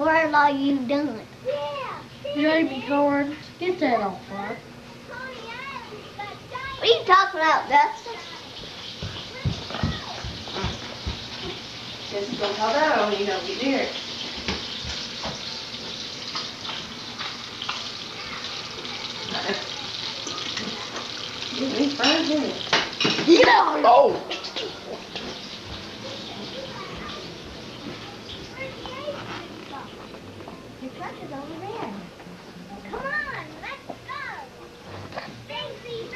work like you done. Baby Carnes, get that off her. What are you talking about, Dustin? Just don't have that on, you know, get near it. Give me 5 minutes. Yeah. Oh! The truck is over there. Come on, let's go. Stacy,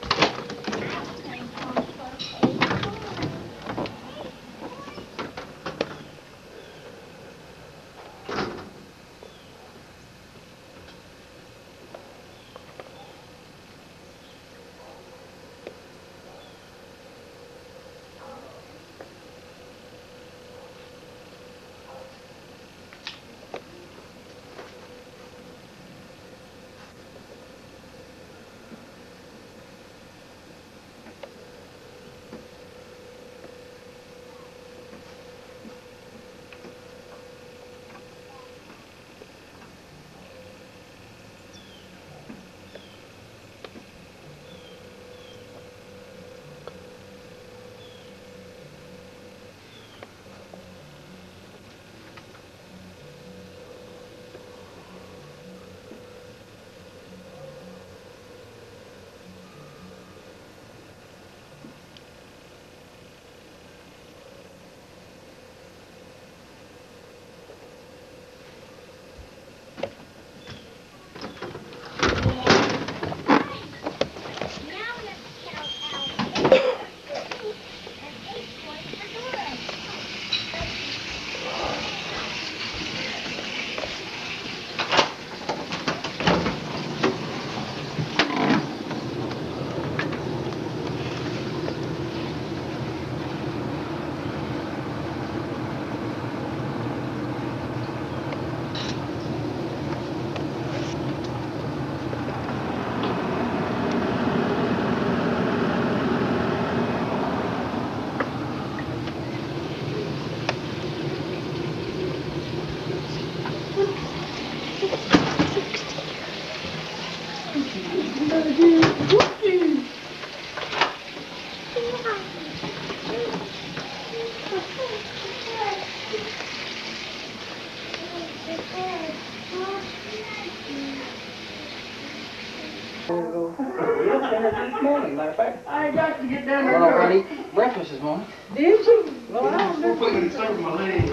This morning, matter of fact. I got to get down there. Well, I eat breakfast this morning. Did you? Well, I don't know. Putting it over my leg.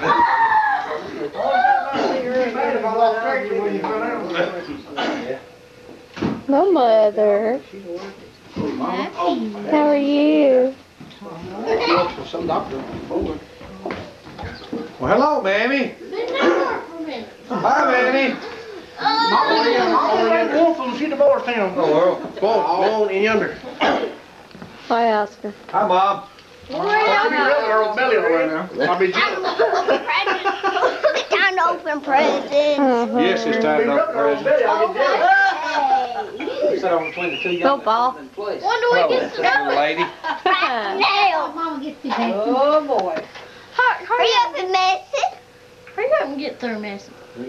My mother. How are you? Some doctor. Well, hello, Mammy. Hi, Mammy. From see the boys town. Oh, well, go on in yonder. I asked her. Hi, Bob. Earl Belly over now. I'll be It's time to open presents. Yes, it's time to open presents. He sat on between the two Go, young Paul. men in place. When do we get Hello, lady. now? Mama gets the baby. Oh, boy. Hurry up and mess it. Hurry up and get through, Missy.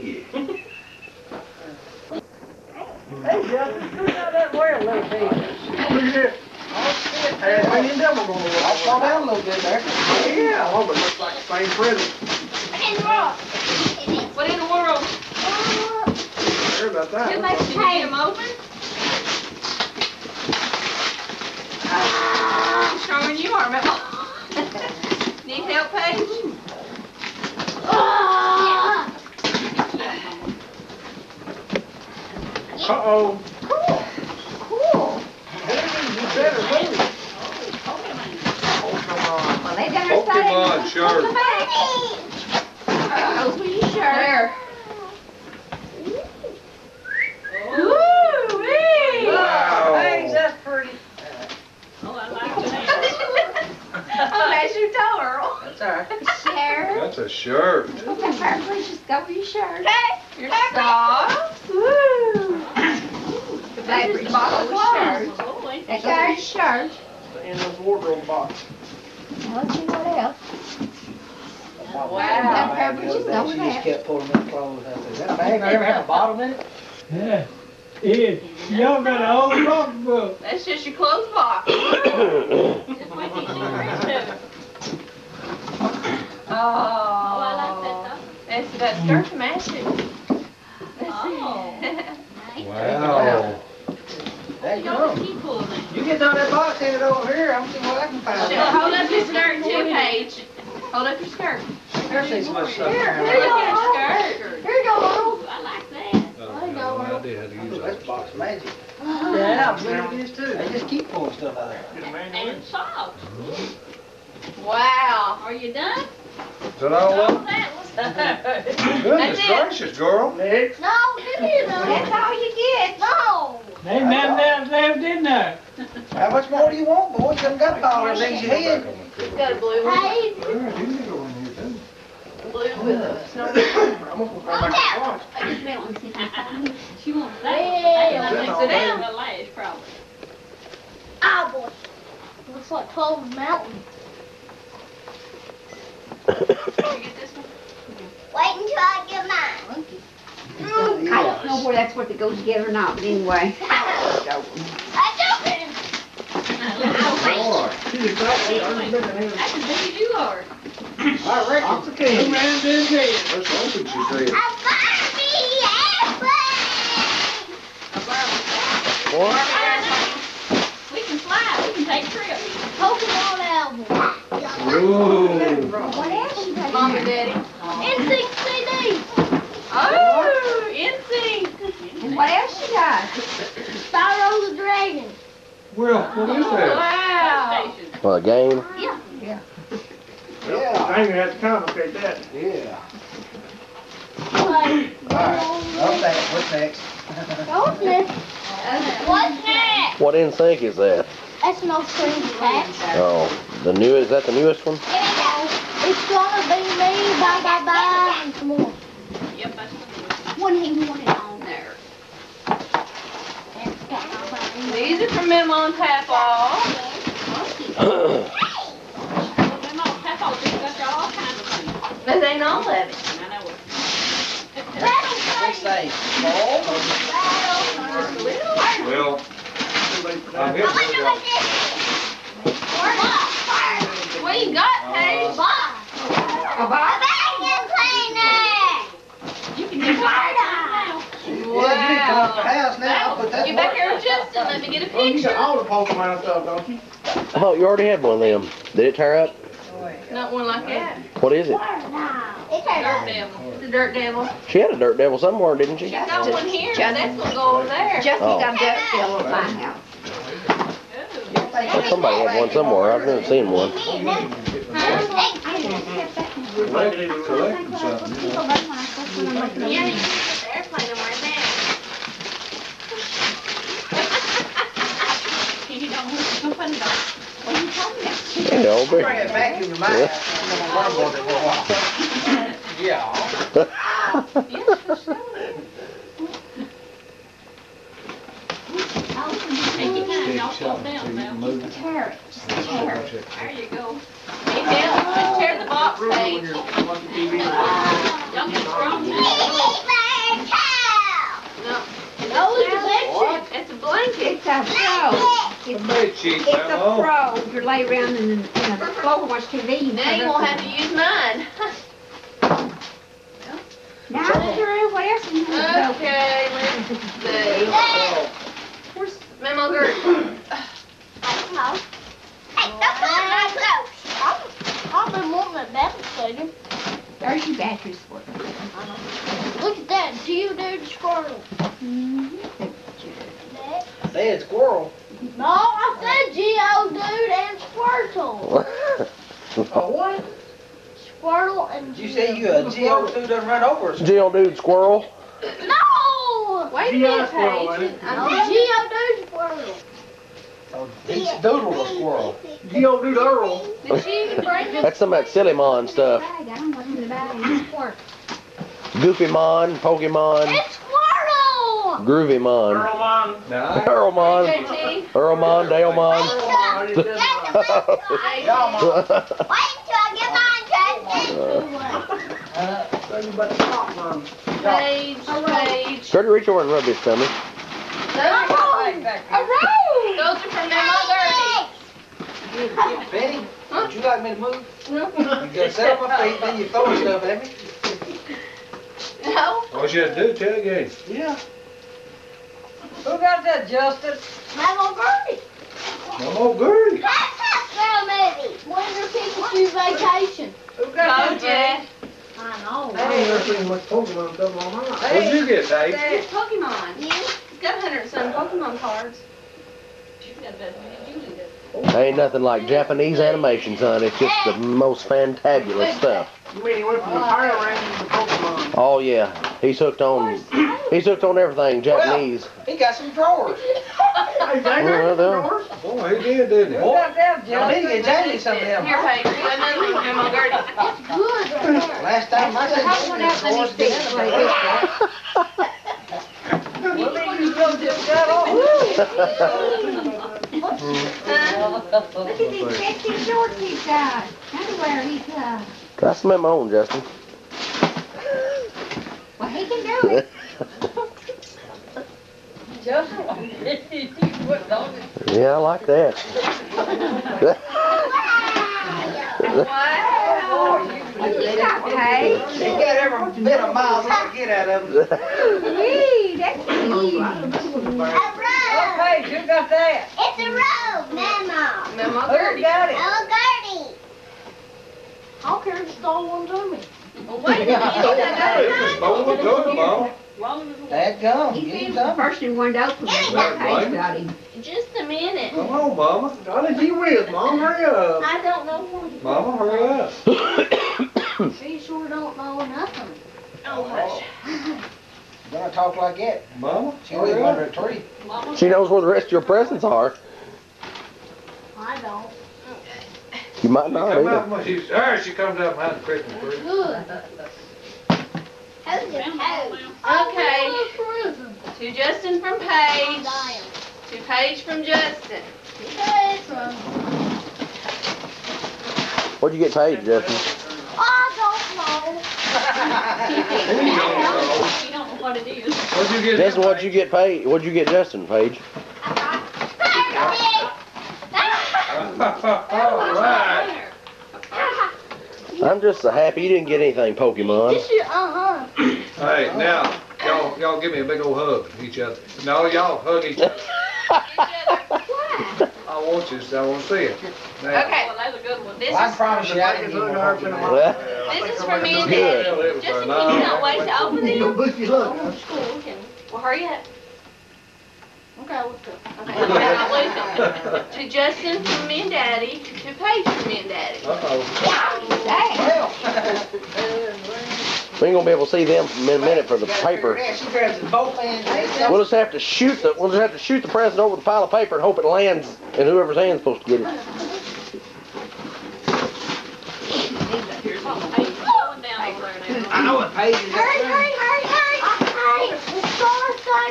Hey, Justin, scoot out that way a little bit. Look at this. Hey, me and them are going to work. I'll slow down a little bit there. Yeah, oh, but it looks like the same present. What in the world? Hear about that. Did you get them open? Stronger you are, Mel. Need help, Paige? Uh-oh. Cool. You better move. Oh, come on. Well, they done started. Pokemon shirt. Oh, will you shirt? Ooh-wee! Wow. Paige, that's pretty. Oh, I like that. Oh, that's your toe, Earl. That's all right. Shirt. That's a shirt. Okay, please just go with your shirt. Your socks. Woo! The favorite box of shirts. That's our shirt. In the wardrobe box. Let's see what else. Wow. She just kept pulling them clothes out there. Is that bag ever have a bottom in it? Yeah. Yeah. Y'all got a whole pocketbook. That's just your clothes box. Just wait till you see the rest of it. Oh, I like that though. That's that skirt to match it. Oh. Wow. There you Y'all go. can keep pulling it. You get on that box, send it over here. I'm see what I can find. Hold up your skirt too, Paige. Hold up your skirt. There's so much stuff Hold around up there. your skirt. Here you go, Earl. I like that. I don't have no idea how to use That's that. box magic. Yeah, I believe it is too. They just keep pulling stuff out of there. And soft. Wow. Are you done? Is that all Oh, of them? that was Goodness it. gracious, girl. Next. No, give me That's that. all you get. No. Ain't nothing else left in there. How much more do you want, boy? You done got all the things you had. Got a blue one. Hey. Yeah, you can go in here too. Blue with a snow. I'm gonna put my lunch. I just smell it. She wants that. Hey. That makes it down the lash probably. Ah, boy. Looks like Clover Mountain. You get this one? Wait until I get mine. I don't know where that's what that goes together or not, but anyway. I don't. Boy. She's excited. I'm bigger than him. That's as big as you are. I reckon. Who ran this head? That's one thing she said. We can fly. We can take trips. Pokemon album. Ooh. What else you got? Mom and Daddy. NSYNC CD. Oh, NSYNC. And what else you got? Spyro the Dragon. Well, what is that? Wow. Station. What, a game? Yeah. Yeah. I ain't gonna have to complicate that. Yeah. Like, Alright. Up that. What's next? what's next? What's next? What in sync is that? That's no strings attached. Oh, is that the newest one? It's gonna be me, bye bye bye, and some more. Yep, that's the When he wanted on there. These are from Mama and Papa. Papa just got you all kinds of things. But they ain't all of it. I know it. What's that? Ball? Well, I'm here. What you got, Paige? A box? You can get one now. Yeah, you need to come up the house now. I'll put that. Get back here with Justin. Let me get a Oh, you got picture. all the Pokemon stuff, don't you? Oh, you already had one of them. Did it tear up? Not one like that. What is it? Dirt devil. It's a dirt devil. She had a dirt devil somewhere, didn't she? She's got one here, but that's gonna go over there. Oh. got a dirt devil at my house. Somebody had one somewhere. I've never seen one. Collecting something, you know. Yeah, you can put the airplane over there. You don't want to open it up. Yeah, old Bring bear. it back into my house. I'm gonna run with it for a while. Yeah. Take your time. Y'all slow down now. Carrot. Just a carrot. There you go. Just tear the box, Paige. Y'all get strong now. No. No, it's a bed sheet. It's a blanket. It's a throw. A bed sheet, It's a Mama. throw. You lay around in the floor and watch TV. Now you won't have to use mine. Now, Drew, what else do you want to go? Okay, let's see. Where's Memo Gert? I've been wanting that devastator. There's your batteries for it. Look at that Geodude Squirtle. Dead squirrel. No, I said Geodude and Squirtle. Oh, what? Squirtle and Did you say you a Geodude done run over us? Geodude squirrel. No! Wait a minute, Squirrel, Paige. ain't No, Geodude Squirtle. Oh, it's Doodle the squirrel. Geodude Earl. Did she even bring it? That's some of that Silly Mon stuff. I don't know what's in the bag. It's Squirt. Goofy Mon, Pokemon, It's Squirtle! Groovy Mon, Earlmon. Now, Earlmon, JT. Earlmon, Dalemon. Oh, I didn't know. Y'all, Mom. Wait till I get mine, Judge. Tell you about the top man. Paige. Try to reach over and rub his tummy. Those are from Mama Gertie. Betty, would you like me to move? You gotta sit on my feet, then you throwing stuff at me. No. All you have to do is tailgate. Yeah. Who got that, Justin? Mama Gertie. I'm old Gertie. That's a girl movie. When's your Pikachu vacation? Who got that, Bojack. I know. I ain't never seen much Pokemon stuff on mine. What'd you get, Dave? It's Pokemon. You? He's got 100 and some Pokemon cards. Ain't nothing like Japanese animation, son. It's just the most fantabulous stuff. You mean he went from the Power Rangers to Pokemon? Oh yeah, he's hooked on everything Japanese. He got some drawers. Hey, Dang, Well, there's well. drawers. Boy, he did, didn't he? Who got that, I need to Justin? get Jamie some of them. Here, Paige. Another from Mama Gertie. Good right there. Last time I said Have one out in these sticks right there. Well, then you go just got on. Look at these sexy shorts he's got. Underwear he's got. Try some of them on, Justin. Well, he can do it. Yeah, I like that. Wow. You got Paige. He got every bit of miles I can get out of him. Gee, that's easy. A robe. Hey, who got that? It's a robe, Mama. Mama Who Gertie. got it? Mama Gertie. I don't care if you stole one to me. Well, wait a minute. Hey, it's a stolen gun, Mom. That gum, He you said done. the first one went open. That Paige right? got him. Just a minute. Come on, Mama. Golly gee whiz, Mom, hurry up. I don't know what. Mama, hurry up. She sure don't know nothing. Oh, hush. Gonna talk like that. Mama, She live hurry under up. a tree. She knows where the rest of your presents are. I don't. You might not Come either. out, there she comes out behind the Christmas tree. Good. Who's your hoe? Okay. Prison. To Justin from Paige. To Paige from Justin. What'd you get paid, Justin? I don't know. You don't know what it is. What'd you get? Justin, what'd you get paid? What'd you get Justin, Paige? All right. I'm just so happy you didn't get anything, Pokemon. Hey, now, y'all give me a big old hug, each other. No, y'all hug each other. I want you, I want to see it. Now, Okay. Well, that's a good one. This Well, I is promise you, I didn't even want to. for me and Good. Daddy. Justin, can you not wait to open Go them? book your luck. Well, hurry up. Okay, let's go. Okay, I'll lose them. To Justin from me and Daddy. To Paige from me and Daddy. Uh-oh. We ain't gonna be able to see them in a minute for the paper. She grabs the both hands. We'll just have to shoot the present over the pile of paper and hope it lands in whoever's hand's supposed to get it. I know what page is Hurry, that. hurry, hurry, hurry. The scar's got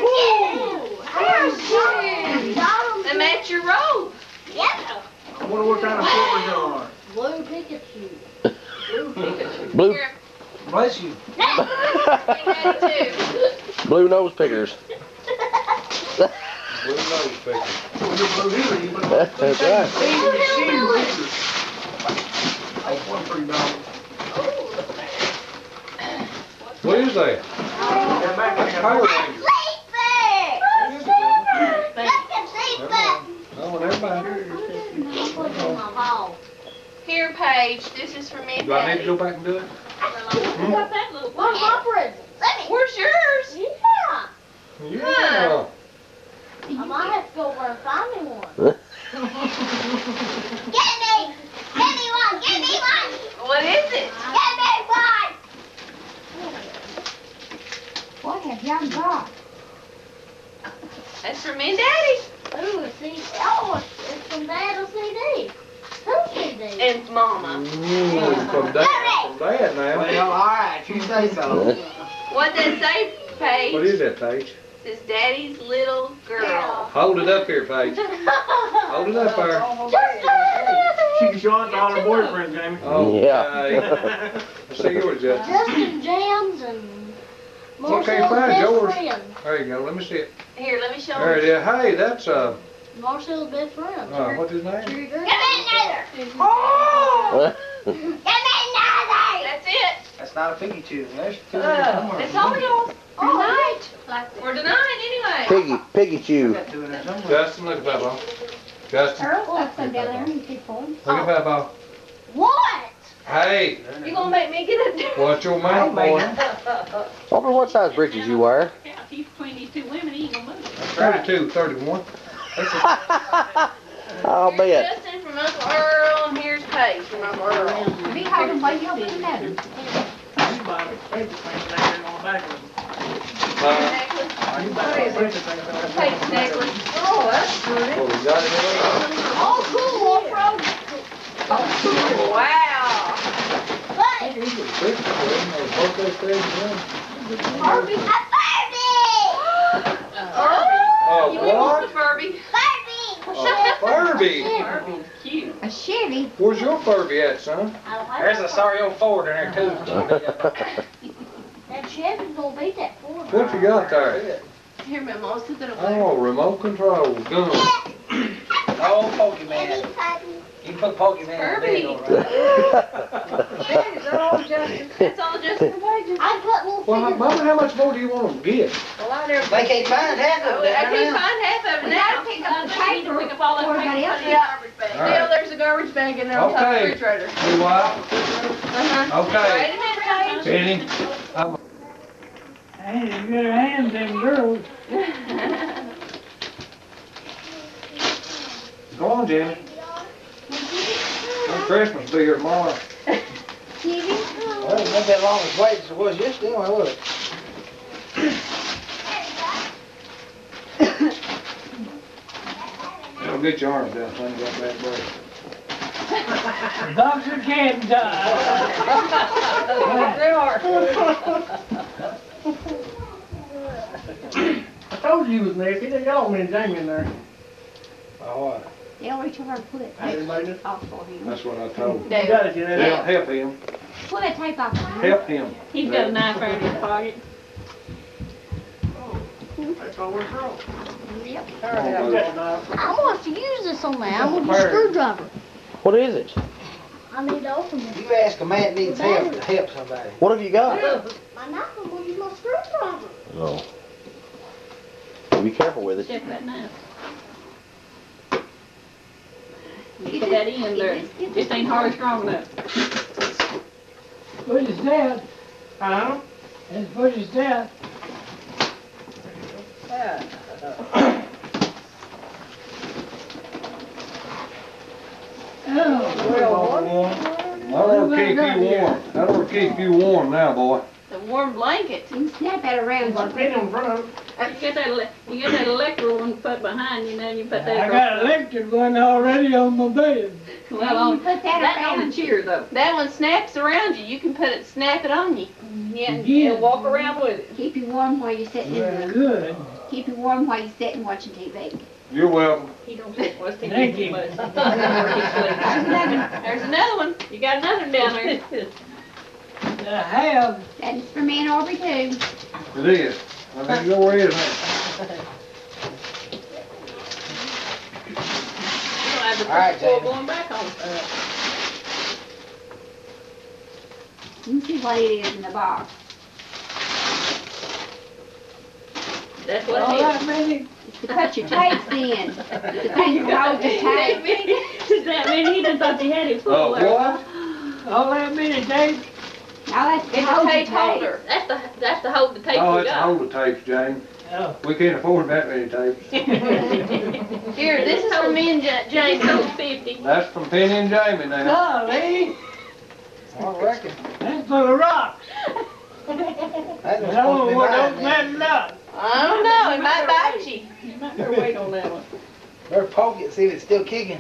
you. They match your robe. Yep. I wonder what kind of flippers there are. Blue Pikachu. Blue, Here, Bless you. you got it too. blue nose pickers. Blue nose picker. That's right. What is that? Power Ranger. Sleeper. Look at sleeper. Oh, never mind. Here, Paige. This is for me and Do I need to go Daddy. back and do it? What's my present? Where's yours? Yeah. Yeah. I might have to go over and find me one. Get me. Give me one. Give me one. What is it? Give me one. What have y'all got? That's for me and Daddy. Ooh, a CD. Oh, it's from Dad a CD. Who's CD? And Mama. From Dad now. Well, all right, you say so. What does it say, Paige? What is that, Paige? It says Daddy's little girl. Hold it up here, Paige. Hold it up there. She She can show it to all her boyfriends, Jamie. Okay. Let's see yours, Justin. Justin Jams and Okay, Marcel's find best yours. friend. There you go. Let me see it. Here, let me show There it you. is. Hey, that's Marcel's best friend. what's his name? Give me another. Well, Give me another. That's it. That's not a piggy chew. There's two in there somewhere. That's all yours. Oh, Tonight. Or tonight, anyway. piggy chew. Got two in there somewhere. Justin, look at that ball. Justin, Earl's got some down there, you can for him. look at that ball. what? Hey, You gonna make me get it? watch your mouth, boy. I wonder what size breeches you wear. Yeah, if he's between these two women, he ain't gonna move. 32, 31. I'll bet. Justin from Uncle Earl, and here's Paige from Uncle Earl. Be hard to wait, you'll put another. You buy the paper things there on the back of them. Necklace. You buy the paper things on the back Paige necklace. Oh, that's pretty. Oh, we got it. Oh, cool, off-road. Wow. But, Barbie. A Barbie. Oh, You want what? the Furby? Barbie. Oh, Furby. Barbie's cute. A Chevy. Where's your Furby at, son? There's a sorry old Ford in there too. That Chevy's gonna beat that Ford. What you got there? Here, Mama, sit that over there. Oh, remote control gun. Old Pokemon. You can put Pokemon in the bed over there. That's all Justin and Paige. I put little Well, figures. Mama, how much more do you want them to get? Well, I never. They can't find half of I it down can't there. find half of it We now. gotta pick up the paper Pick up all that for paper. everybody else. Put it in the garbage bag. All right. Yeah, there's a garbage bag in there on top of the Okay. refrigerator. You what? Uh-huh. Okay. Wait a minute, Penny. Hey, you got your hands them girls. Go on, Jenny. Christmas will be here tomorrow. TV. Well, it wasn't that long as wait as it was yesterday, was it? Don't get your arms down, son. You got bad break. Dogs and cats die. They are. I told you he was nasty. They got all me and Jamie in there. Oh, what? They don't reach over and pull that tape Everybody just- off for him. That's what I told him. You gotta get that Yeah, out. help him. Pull that tape off for him. Help him. He's got a knife right in his pocket. That's all we're from. Yep. You got a knife. I want to use this on there. I want a screwdriver. What is it? I need to open it. You ask a man that needs help to help somebody. What have you got? My knife, I'm going to use my screwdriver. Oh. Be careful with it. Check that knife. You put that in there. Just ain't hard strong enough. Push his dad. Huh? It's push his dad. That'll keep you warm. That'll keep you warm now, boy. The warm blanket. You can snap that around. Put it in front of him. You got that electrical one put behind you, now you put that I across. got an electric one already on my bed. Well, on, Put that that on around. the chair though. That one snaps around you. You can put it, snap it on you. Yeah, Yeah. and walk around with it. Keep you warm while you're sitting in Very the, good. keep you warm while you're sitting watching TV. You're welcome. He don't sit what's the Thank you. There's another one. You got another one down there. I have. That is for me and Aubrey too. It is. I think go ahead, man. You don't have the All right, crystal ball Jamie. going back on. You can see what it is in the box. That's All what it that many. It's to put your tapes in. It's the thing to hold the tape. is. That man, he done thought they had it full Oh, there. what? All that many tapes. Now that's to It's hold a the tape tape. holder. That's to hold the tape Oh, we it's a got. hold of tapes, Jane. Oh. We can't afford that many tapes. Here, this is for me and James Jamie. sold 50. That's from Penny and Jamie now. Golly, I reckon. that's for the rocks. That was supposed to No, be what mine don't then. matter not. I don't know. It might bite you. You might better wait on that one. Better poke it, see if it's still kicking.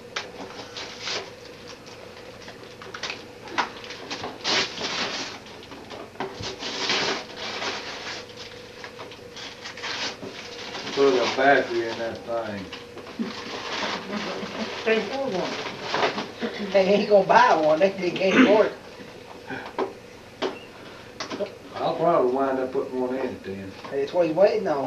Put a battery in that thing. Take for one. They ain't gonna buy one, they can't afford it. I'll probably wind up putting one in it then. That's what he's waiting on.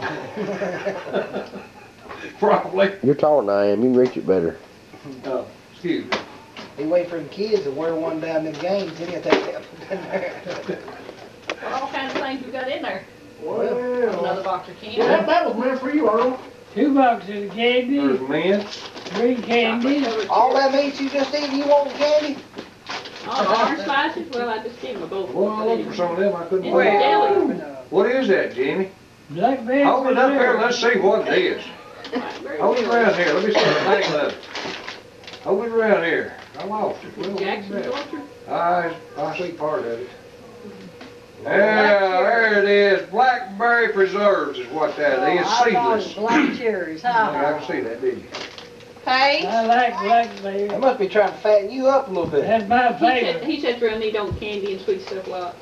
Probably. You're taller than I am. You can reach it better. Oh, excuse me. He wait for the kids to wear one down them games, then he'll take that in there. All kinds of things we got in there. Well, Another box of candy. yeah, that was meant for you, Earl. 2 boxes of candy, There's mint. 3 candies. All that meat you just eat, you want candy? Oh, orange slices? Well, I just gave them a bowl. Well, I looked for some of them, I couldn't It's find jelly. them. What is that, Jimmy? Blackberry. Hold it up here and let's see what it is. Hold it around here, let me see the name of it. Hold it around here. I lost it. Well, Jackson Orchard? I see part of it. Yeah, there it is. Blackberry preserves is what that is. Seedless. Black cherries, I can see that, did you? Paige? I like blackberry. They must be trying to fatten you up a little bit. That's my favorite. He said real neat on candy and sweet stuff. Well,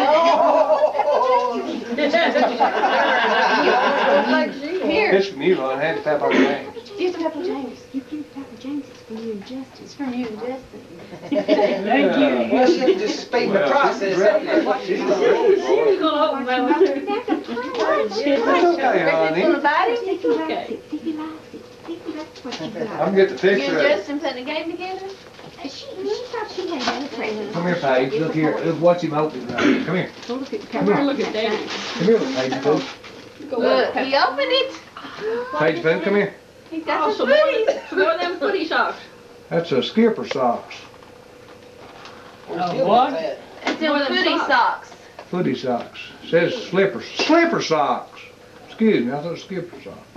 Here. This from you, I had to tap on the name. Here's a couple James. You can couple James. It's for you and Justin. It's for you and Justin. Thank you. Well, she just speed the process. She's gonna roll, boy. You're gonna open that one too. It's okay, honey. Gonna bite it? Sticky likes it. Sticky likes it. Sticky likes what you got. I'm getting the You picture and of it. Justin putting a game together? She thought she had other presents. Come here, Paige. Look here. Look, watch him open it right here. Come here. Go look at the Come here, look at Daddy. Come here, look, Paige. Boo. Go Look, he opened it. Paige, Boo, come here. He's got Oh, the some more goodies. some more of them footy socks. That's a skipper socks. What? It's More in than footy socks. socks. Footy socks. Says slippers. Slipper socks. Excuse me, I thought it was skipper socks.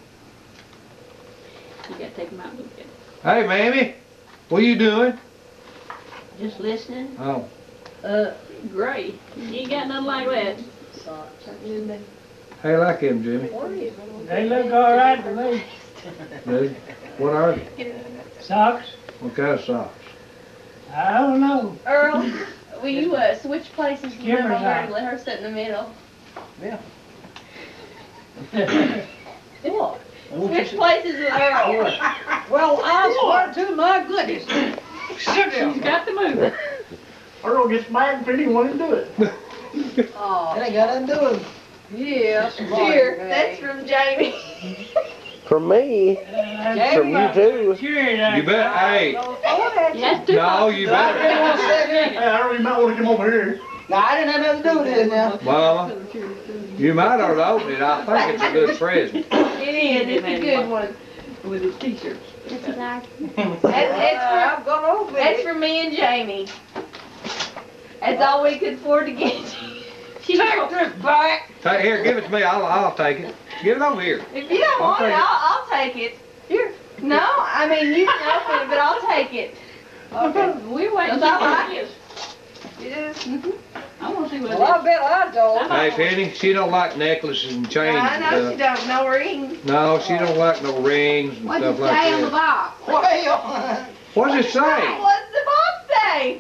You gotta take them out and look at it. Hey, Mammy. What are you doing? Just listening. Oh. Gray. You ain't got nothing like that. How you like him, Jimmy? They look all right to me. Dude, what are they? Socks? What kind of socks? I don't know. Earl, will you switch places with Give her them over that. and let her sit in the middle? What? Switch places with Earl. Well, I swear to my goodness. She's got to move. Earl gets mad if he want to do it. Oh, It ain't got nothing to do with it. yes. Here, that's from Jamie. From me. From you too. Sure it You bet. Hey. Yes, two No, you better. Hey, Earl, you might want to come over here. No, I didn't have nothing to do with this now. Mama, you might ought to open it. I think it's a good present. It is, it's a good one. with his t-shirt. Just like I've gone over That's it. for me and Jamie. That's all we could afford to get. Take this back. Here, give it to me. I'll take it. Give it over here. If you don't want I'll it, take it. I'll take it. Here. No, I mean, you can open it, but I'll take it. We're waiting Does to I see like what it is. Yes. I want to see what Well, I it bet I don't. Hey, Penny, she don't like necklaces and chains I and know she stuff. don't know rings. No, she don't like no rings and what's stuff it like say on the that. box? Well, What does it say? What's the box say?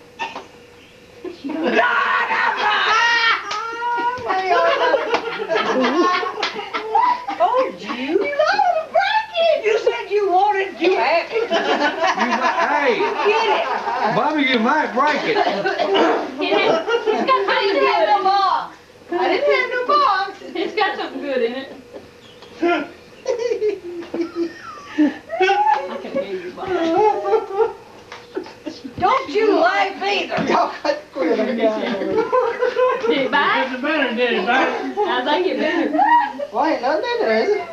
Told you. You don't break it. You said you wanted, you have it. Hey, Get it. Bobby, you might break it. I didn't have no box. I didn't have no box. It's got something good in it. I can hear you, Bob. Don't you laugh either. y'all got quit. Did it bite? It's better, did it, baby? I think it better. Well, ain't nothing in there, is it?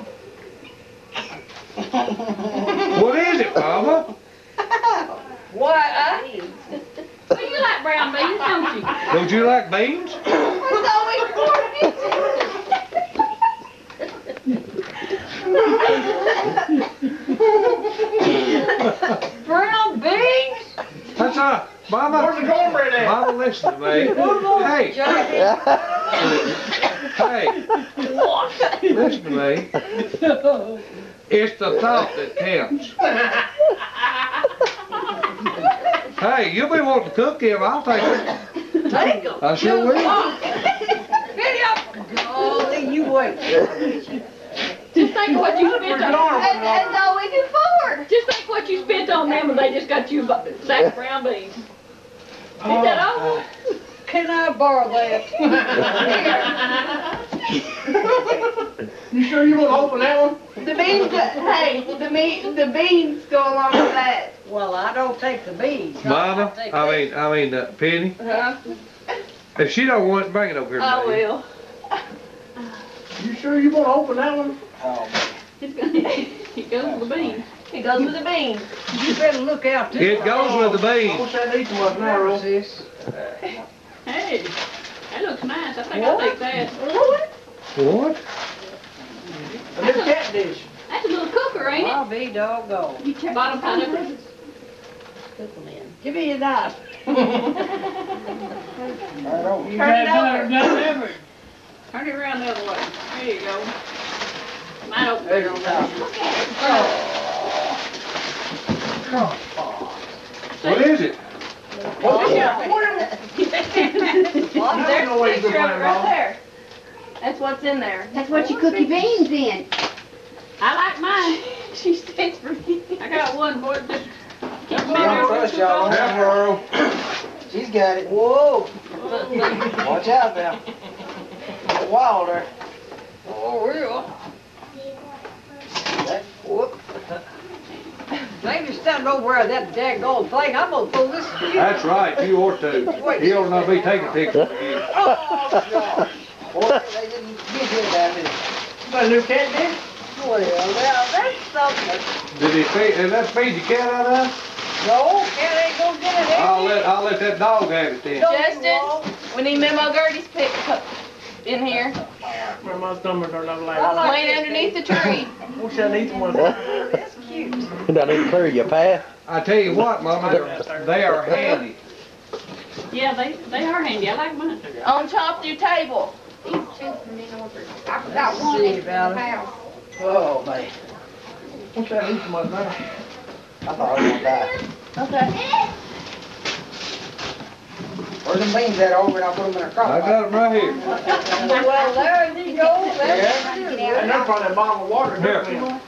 What is it, Mama? Why, Well, you like brown beans, don't you? Don't you like beans? That's all we afforded. brown beans? That's a Mama. Where's the cornbread at? Mama, listen to me. Hey, hey, listen to me. It's the thought that counts. Hey, you'll be wanting to cook him. I'll take it. Take them. I sure will. Get up. Golly, you wait. Just think what you spent on. That's all we can afford. Just think what you spent on them, and they just got you a sack of brown beans. Ain't that all? Can I borrow that? You sure you want to open that one? The beans, the beans go along with that. Well, I don't take the beans. Mama, I mean, Penny, Huh? if she don't want it, bring it over here. I baby. will. You sure you want to open that one? Oh, It's gonna, it goes with the beans. It goes with the beans. You better look out. It goes with the I beans. wish I'd eaten one now, Rose. Hey, that looks nice. I think I'll take that. What? A little cat dish. That's a little cooker, ain't it? I'll be doggone. You check bottom pineapple. Give me your knife. right over. You Turn it got over. done everything. Turn it around the other way. There you go. Mine open there on top. What is it? Well, there's a picture of it right there. That's what's in there. That's what you cook your beans in. I like mine. She stands for me. I got one more. Just keep them in Don't there. trust y'all. Have Earl. She's got it. Whoa. Watch out now. It's wild there. Oh, real. Whoop. Maybe standing over that daggone thing. I'm gonna pull this. That's right, you ought to. He ought not be taking pictures. Oh, gosh. Boy, they didn't get him that minute. Got a new cat dish? Well, now that's something. Did he feed, and that feed your cat out of? No, cat ain't gonna get it. I'll let that dog have it then. Justin, we need Memo Gertie's pick in here. Where my stomach are not like. Laying underneath the tree. Wish I'd eaten one. That's cute. Don't need to clear your path. I tell you what, Mama, they are handy. Yeah, they are handy. I like mine. On top of your table. These two from in order. I forgot one See in the about it. house. Oh, man. Wish I'd eaten one now. I thought I was going to die. Okay. Where's them beans at over and I'll put them in a crock I pot. got them right here. Well, there you go. Yeah. And that's probably a bottle of water. Here.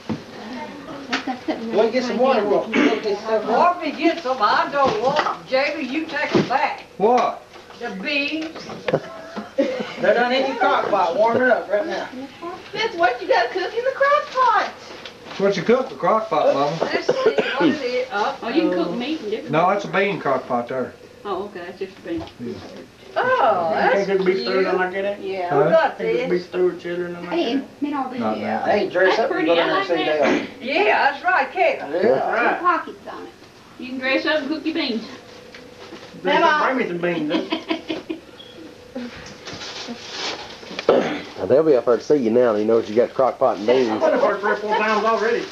We'll get some water. We'll cook this stuff up. Let me get some. I don't want, Jamie, you take them back. What? The beans. They're done in your crock pot. Warm it up right now. That's what you gotta cook in the crock pot. That's what you cook the crock pot, Mama. Let's see what it is. Oh, you can cook meat and different. No, that's a bean crock pot there. Oh, okay. That's just a bean. Oh, You that's think it'd be stewed cute. like that? Yeah, Huh? I got Think it'd be this. stewed children like Hey, that? made all these Not now. Hey, dress That's up and pretty. go down I there and like see Dale. Yeah, that's right, Kate. Yeah. little pockets on it. You can dress up and cook your beans. Bring me some beans. Now, they'll be up there to see you now. They know you got the crock pot and I've beans. been up there 3 or 4 times already.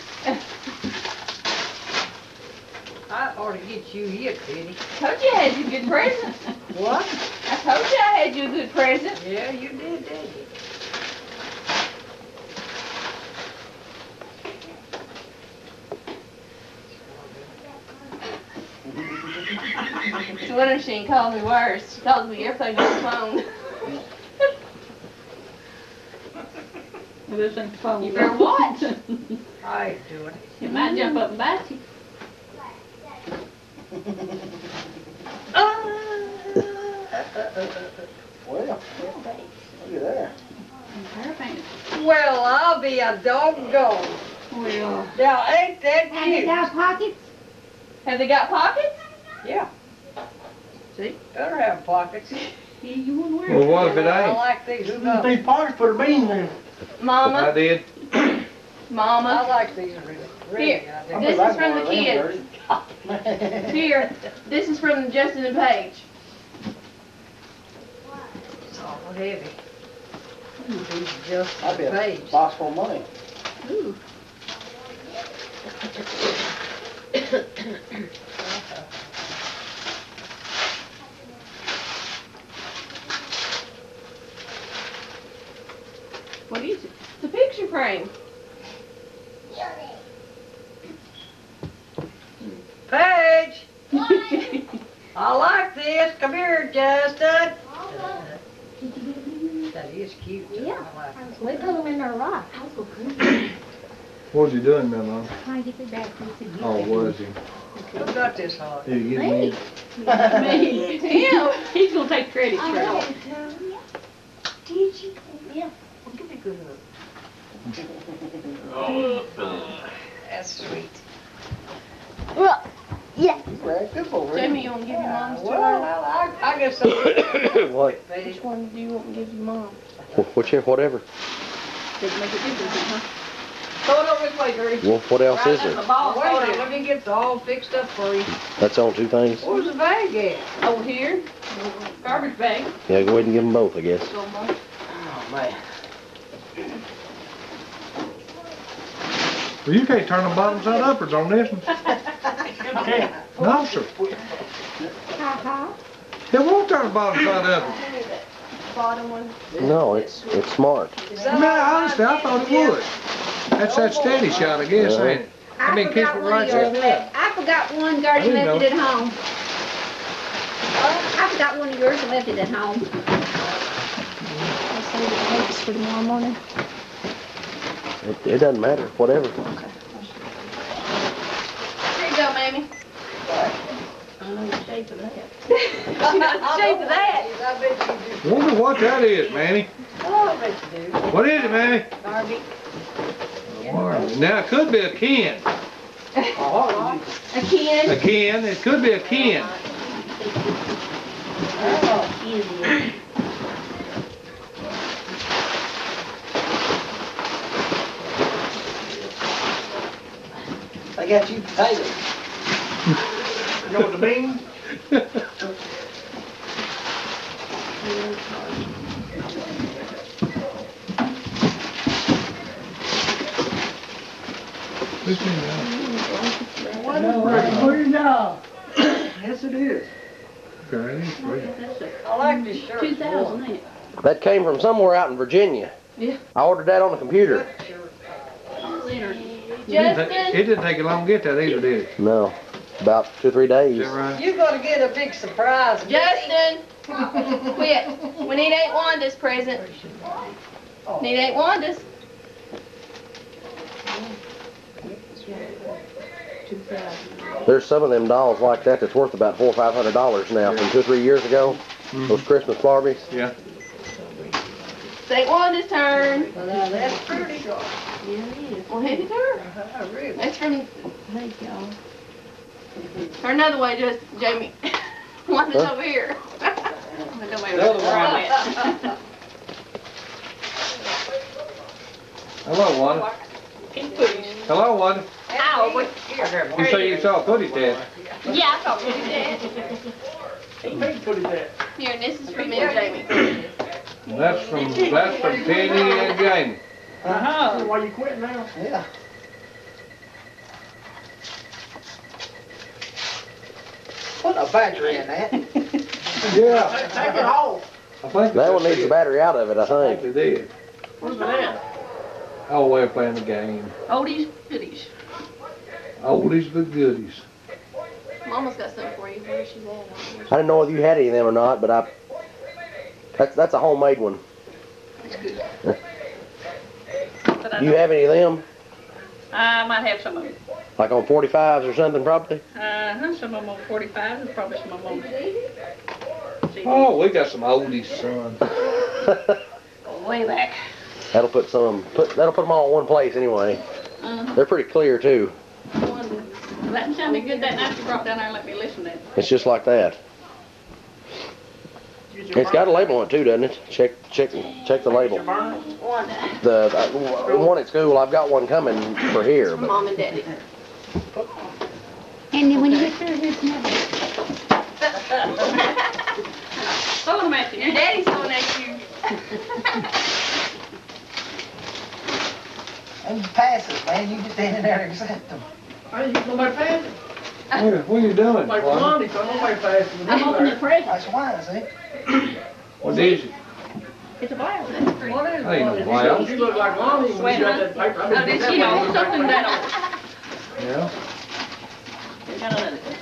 I ought to get you here, Penny. Told you I had you a good present. What? I told you I had you a good present. Yeah, you did, didn't you? It's a wonder she ain't called me worse. She calls me everything on the phone. Well, this ain't the phone. You better watch. I ain't doing it. It might jump up and bite you. Well, look at that. Well, I'll be a doggone. Well, Now, ain't that And they cute? got pockets? Have they got pockets? Yeah. See, better have pockets. yeah, you wouldn't wear Well, it. what if it I ain't? like these. Who knows? These pockets put the beans in. I Mama, did. I Mama. like these really. Really, Here. I do. This is from the kids. Here, this is from Justin and Paige. Oh, heavy. These just That'd be a page. box full of money. Ooh. What is it? It's a picture frame. Paige, I like this. Come here, Justin. That is cute. Yeah. I like it. We put them in their rock. What was he doing, Mama? Trying to get the back piece of Oh, was he? Who got this hard? Did he get me? Me. Him. He's gonna take credit for it. Did you? Yeah. Well, give me a good hug. That's sweet. Well, yeah. Good boy. Jamie, you wanna give your mom's to her? Well, I guess so. What? Which one do you want to give your mom? Whatever. Does it make a difference, huh? Throw it over this way, Gertie. Well, what else is The there? ball, Wait a throw minute, it let me get it all fixed up for you. That's on two things. Where's the bag at? over here. Garbage bag. Yeah, go ahead and give them both, I guess. Go, Mom. Oh, man. Well, you can't turn the bottom side upwards on this one. No, sir. It won't turn the bottom side upwards. Bottom one. No, it's smart. Man, honestly, I thought it would. That's that steady shot, I guess, ain't it? I mean, kiss forgot me one right of yours side up. left. I forgot one, Gertie I didn't left it know. at home. I forgot one of yours and left it at home. I'll save the papers for tomorrow morning. It doesn't matter, whatever. Here you go, Mammy. I know the shape of that. She knows the shape of that. I bet you do. Wonder what that is, Manny. Oh, I bet you do. What is it, Manny? Barbie. Now, it could be a can. A can. A can, it could be a can. Oh, They got you potatoes. You know what the beans? Yes, it is. Okay, great. I like this shirt. 2,000, ain't it? That came from somewhere out in Virginia. Yeah. I ordered that on the computer. Leonard. It Justin. didn't take you long to get that either, did it? No, about 2 or 3 days. Is that right? You're gonna get a big surprise. Justin, quit. We need Aunt Wanda's present. Need Aunt Wanda's. There's some of them dolls like that that's worth about $400 or $500 now from 2 or 3 years ago. Those Christmas Barbies. Yeah. It's Aunt Wanda's turn. Well, now that's pretty. Well, hand it to her. Really? That's from. Thank y'all. Turn another way, just Jamie. Wanda's over here. Hello, Wanda. Pink pooties. Hello, Wanda. Ow. You say you saw a footy test. Yeah, I thought we did. Big put it there. Here, and this is from me and Jamie. That's from Penny and Jamie. Uh-huh. Why you quit now? Yeah. Put a battery in that. Yeah. Take it off. I think That one needs the battery out of it, I I think think. they did. Where's that? Oh, we're playing the game. Oldies, goodies. Oldies but goodies. Mama's got something for you. Where she's at? I didn't know whether you had any of them or not, but that's a homemade one. It's good. But I Do you don't- have any of them? I might have some of them. Like on 45s or something, probably? Some of them on 45, and probably some of them on CD. Oh, we got some oldies, son. Way back. That'll put them all in one place anyway. They're pretty clear too. That sounded good that night you brought down there and let me listen to it. It's just like that. It's got a label on it too, doesn't it? Check the label. Wanda. The one at school, I've got one coming for here, but Mom and Daddy. And then when you get through this now. Throwing them at you. Your daddy's going at you. And passes, man. You get down in there and accept them. Hey, nobody passed it. What are you doing, Like Wanda? Lonnie, so nobody passed it. I'm opening the present. That's why, see? What is it? It's a blouse. What is Ain't no it? blouse. You look like Lonnie when you got that paper. I Oh, been did putting she that know on something the that paper. Yeah. They got another one.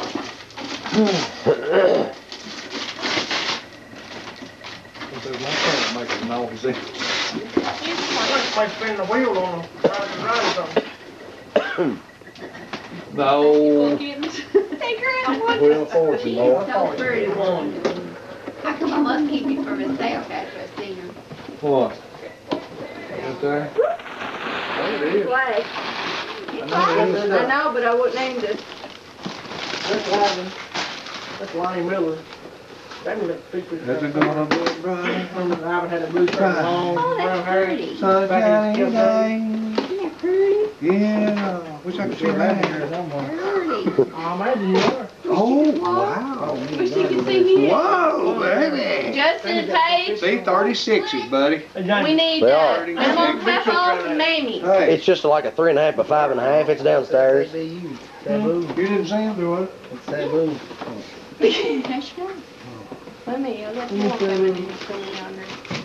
There's my phone. making noisy. Like spinning the wheel on them, riding something. No. Hey, Grandma. Wheel of fortune, boy. So pretty. How come I must keep you from myself after I see her? What? Right there? There it is. Flag. I know it is. I know, but I wouldn't name it. That's Lyman. That's Lonnie Miller. That was like big. How's it going on there, brother? I haven't had a blue shirt in a long Oh, brown that's hair. pretty. Sunshine Back in his Isn't that pretty? Yeah. Wish I could see that here. Pretty. I imagine you are. Oh, wow. Wish you could see me. Whoa, baby. Justin and Paige. See, 36s, buddy. We need They are. Mama, Papa, and Mamie. Hey, It's just like a 3.5 by 5.5. It's downstairs. you didn't see him, do it? There she goes. Let me, I'll let you walk over and just come yonder.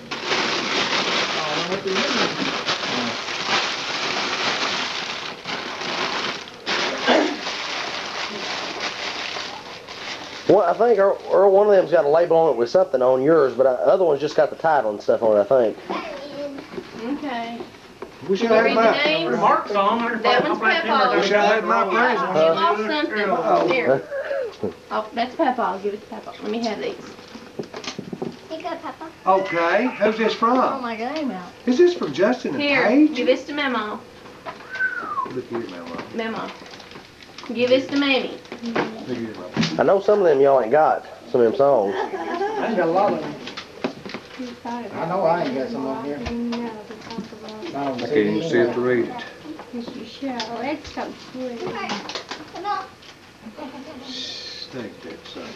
Well, I think Earl, one of them's got a label on it with something on yours, but the other one's just got the title and stuff on it, I think. Okay. Wish I Read had the my, names. Mark's on. That one's Papa. wish I had my present. You lost something. Here. Huh? Oh, that's Papa. I'll give it to Papa. Let me have these. You go, Papa. Okay, who's this Oh from? my God, out. Is this from Justin and Here, Paige? give this to Memo. Look here, Mama. Memo. Give this to Mamie. Look here, Mama. I know some of them y'all ain't got, some of them songs. I ain't got a lot of them. I know I ain't got some on here. No, to talk about. I can't even see it to read it. Yes, you shall. Oh, that's so sweet. Come on. Stink that son.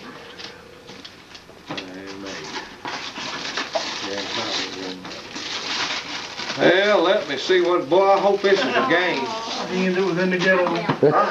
Amen. Well, let me see what, boy, I hope this is a game. You can do it in the ghetto. I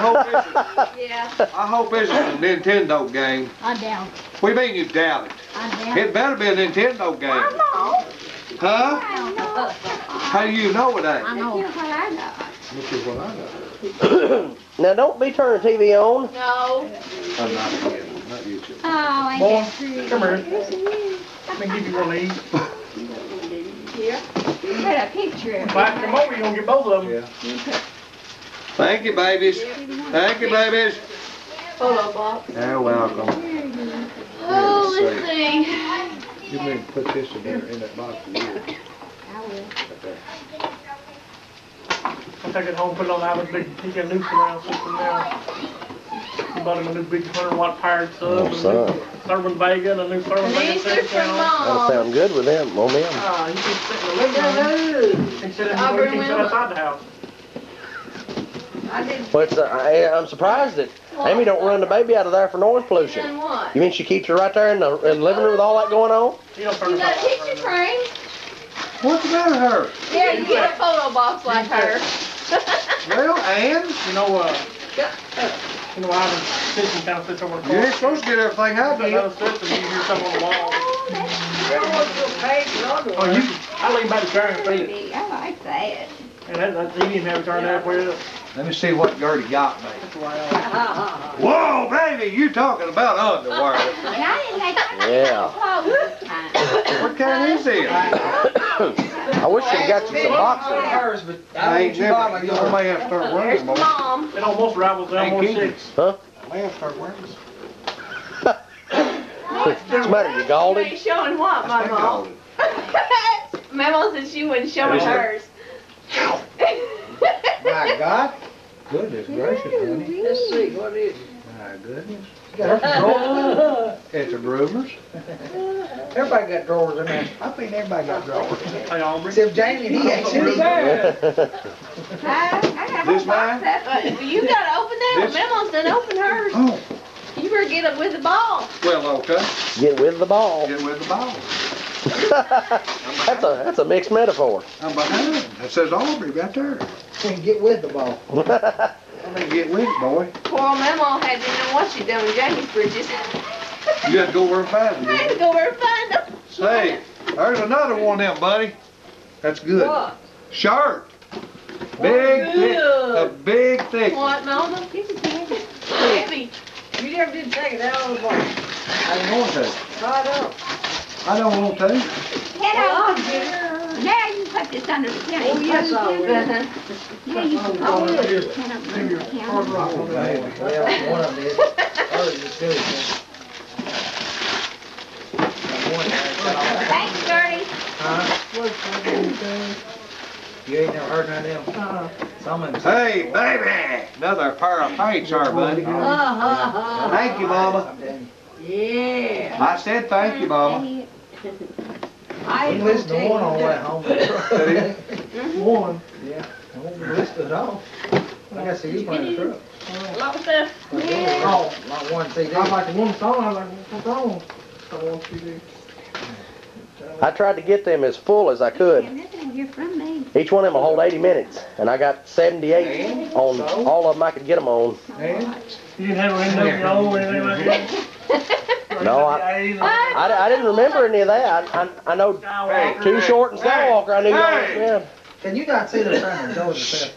hope this is a Nintendo game. I doubt. What do you mean you doubt it? I doubt. It better be a Nintendo game. Huh? How do you know it ain't? I know. Look at what I got. Now, don't be turning the TV on. No. I'm not kidding, not YouTube. Oh, ain't Boy, that pretty? come here. Let me give you one of these. Here. Got a picture of If I come over, you're gonna get both of them. Yeah. Thank you, babies. Thank you, babies. Photo box. You're welcome. Oh, let's see. You may put this in there, in that box for you. I will. I'll take it home, put it on that big, he got a new surround system now. He bought him a new big 100-watt powered sub, Oh, a son. new Sermon Vega, and a new Sermon Vega These are set from channel. That'll Mom. sound good with them, on them. You can sit in the living room. Instead of you Auburn can sit Wilma. outside the house. I did. But I'm surprised that Amy don't run the baby out of there for noise pollution. Done what? You mean she keeps her right there in the living room with all that going on? You don't turn You the got a light picture off right frame? What's the matter with her? Yeah, you get a photo box like her. Well, and now. You know, Ivan's kitchen kind of sits over the you ain't corner. supposed to get everything I Another get. step and you hear something on the wall. Oh, Oh, you, I lean back the chair and feed it. I like that. And that's, he didn't have it turned halfway up. Let me see what Gertie got me. That's why Whoa, baby, you talking about underwear. And I didn't make Yeah. clothes this time. What kind is it? I wish she'd got you some boxers. Hers, but I I ain't ain't never, never. you may have to start There's wearing more. Mom. it almost rivals the Hey, Elmore Keegan. 6. Huh? I may have to start wearing this. What's the matter, you You galded? ain't showing what, I Mama? Mama said she wouldn't show Is it? hers. My God. Goodness gracious, honey. Let's see, what is it? My goodness. Everybody It's a groomers. got drawers in there. I think everybody got drawers. Hey, Aubrey. Except Jamie, he ain't too. I got This my mine? box up. You gotta open that. This- Mama's done open hers. Oh, You better get up with the ball. well, okay. Get with the ball. Get with the ball. That's a mixed metaphor. I'm behind. That says Aubrey right there. Get with the ball. I mean, get with it, boy. Poor old Mama had to know what she done with Jamie's bridges. You got to go where and find I had to them. go over and find them. Hey, there's another one of them, buddy. That's good. What? Shirt. Big, thick. A big, thick. What, Mama? This is heavy. Heavy. You never did take it out of the box. I ain't going to. Right up. I don't want to. Hello. Now you can put this under the counter. Oh, yes, I will. Yeah, you can Oh, put it it is. under the counter. Oh, baby. Well, one of them is. Ours is good. Thanks, Gertie. Huh? You ain't never heard none of them? Some of them. Hey, baby! Another pair of paints there, buddy. Thank you, Mama. Yeah. I said thank you, Mama. I We listened to one on the way home. One. Yeah. I won't listen to it all. I gotta see you playing the truck. What was that? Oh, Not one CD. I like the one song, I like what's wrong? I want you to. I tried to get them as full as I could. Nothing in here from me. Each one of them will hold 80 minutes, and I got 78 on all of them I could get them on. You didn't have any NWO or anything like that? No, I didn't remember any of that. I know Too Short and Skywalker. I knew y'all. Yeah. Can you not see the sign? Go with yourself.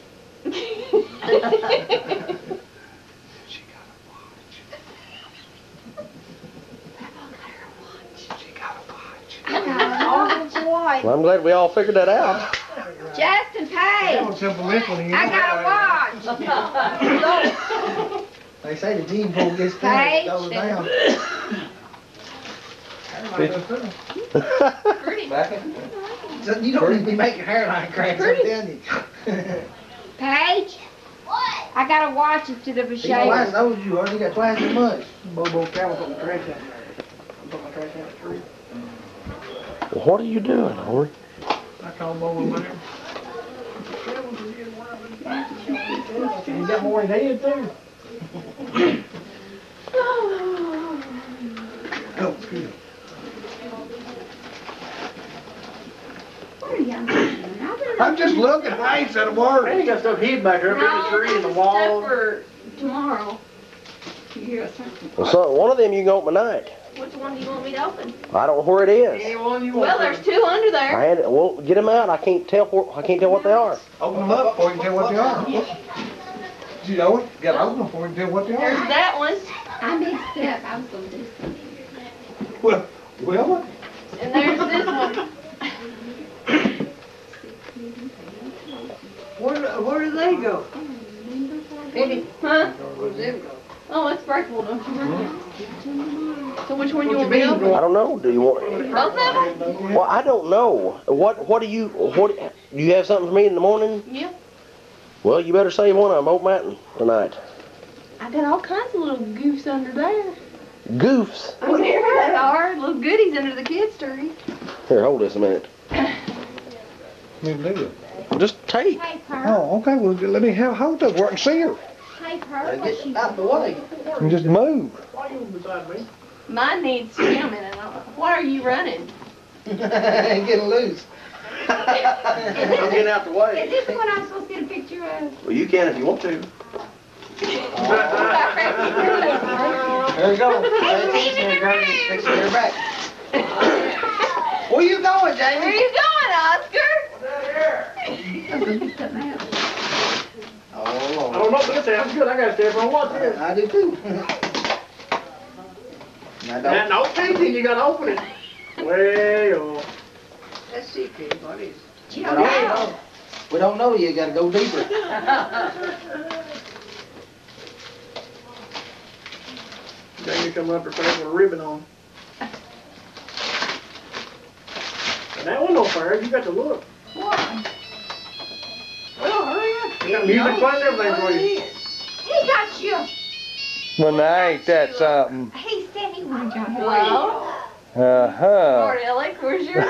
Well, I'm glad we all figured that out. Justin That was Page. simple this one. I got a watch. They say the gene pool gets thin, it goes down. So you don't need to be making hairline cracks, I'm telling you. Paige. What? I got a watch instead of a You got twice as shaver. old as you are, you got twice as much. Bobo Cow put my trash out. Put my trash out the tree. Well, what are you doing, Hori? I call Bobo man. You got more than he did too. Oh, excuse me. I'm just looking. I ain't said a word. Hey, you got stuff hid back there, maybe the tree and the wall. For tomorrow. You hear something? Well, so, one of them you can open tonight. Which one do you want me to open? I don't know where it is. Anyone you Well, want. there's two under there. Well, get them out. I can't tell what they are. Open them up before you can tell what they are. Did you know it? You gotta open them before you can tell what they There's are. that one, I mixed up. I was going to do something. Well, and there's this one. Where do they go? Huh? Where do them go? Oh, it's breakable, don't you break it? So which one you want me to I open? don't know. Do you want? Both of them? Well, I don't know. What do you have something for me in the morning? Yeah. Well, you better save one of them. Open that tonight. I got all kinds of little goofs under there. Goofs. Oh, there they are. Little goodies under the kids' tree. Here, hold this a minute. Just take. Tape her. oh, okay. Well, let me have hold of her and see her. Tape her. Get out the way. And just move. Why you beside me? Mine needs filming. And what are you running? Getting loose. I'm getting out the way. Is this the one I'm supposed to get a picture of? Well, you can if you want to. There you go. Fix your back. Where you going, Where Jamie? you going, Oscar? Oh, I Lord. don't know, but it sounds good. I got to stay everyone watch this. I do too. Now, Now, no painting, you got to open it. Well, Let's see, kid, what is it? we don't know, you gotta go deeper. Jamie come up her face with a ribbon on. And that one no fair, you got to look. Well, hurry up. You got music playing and everything for you. He got you. Well, now ain't that something? He said he wanted your hair. Well, Uh-huh. Lord, Alec, where's yours?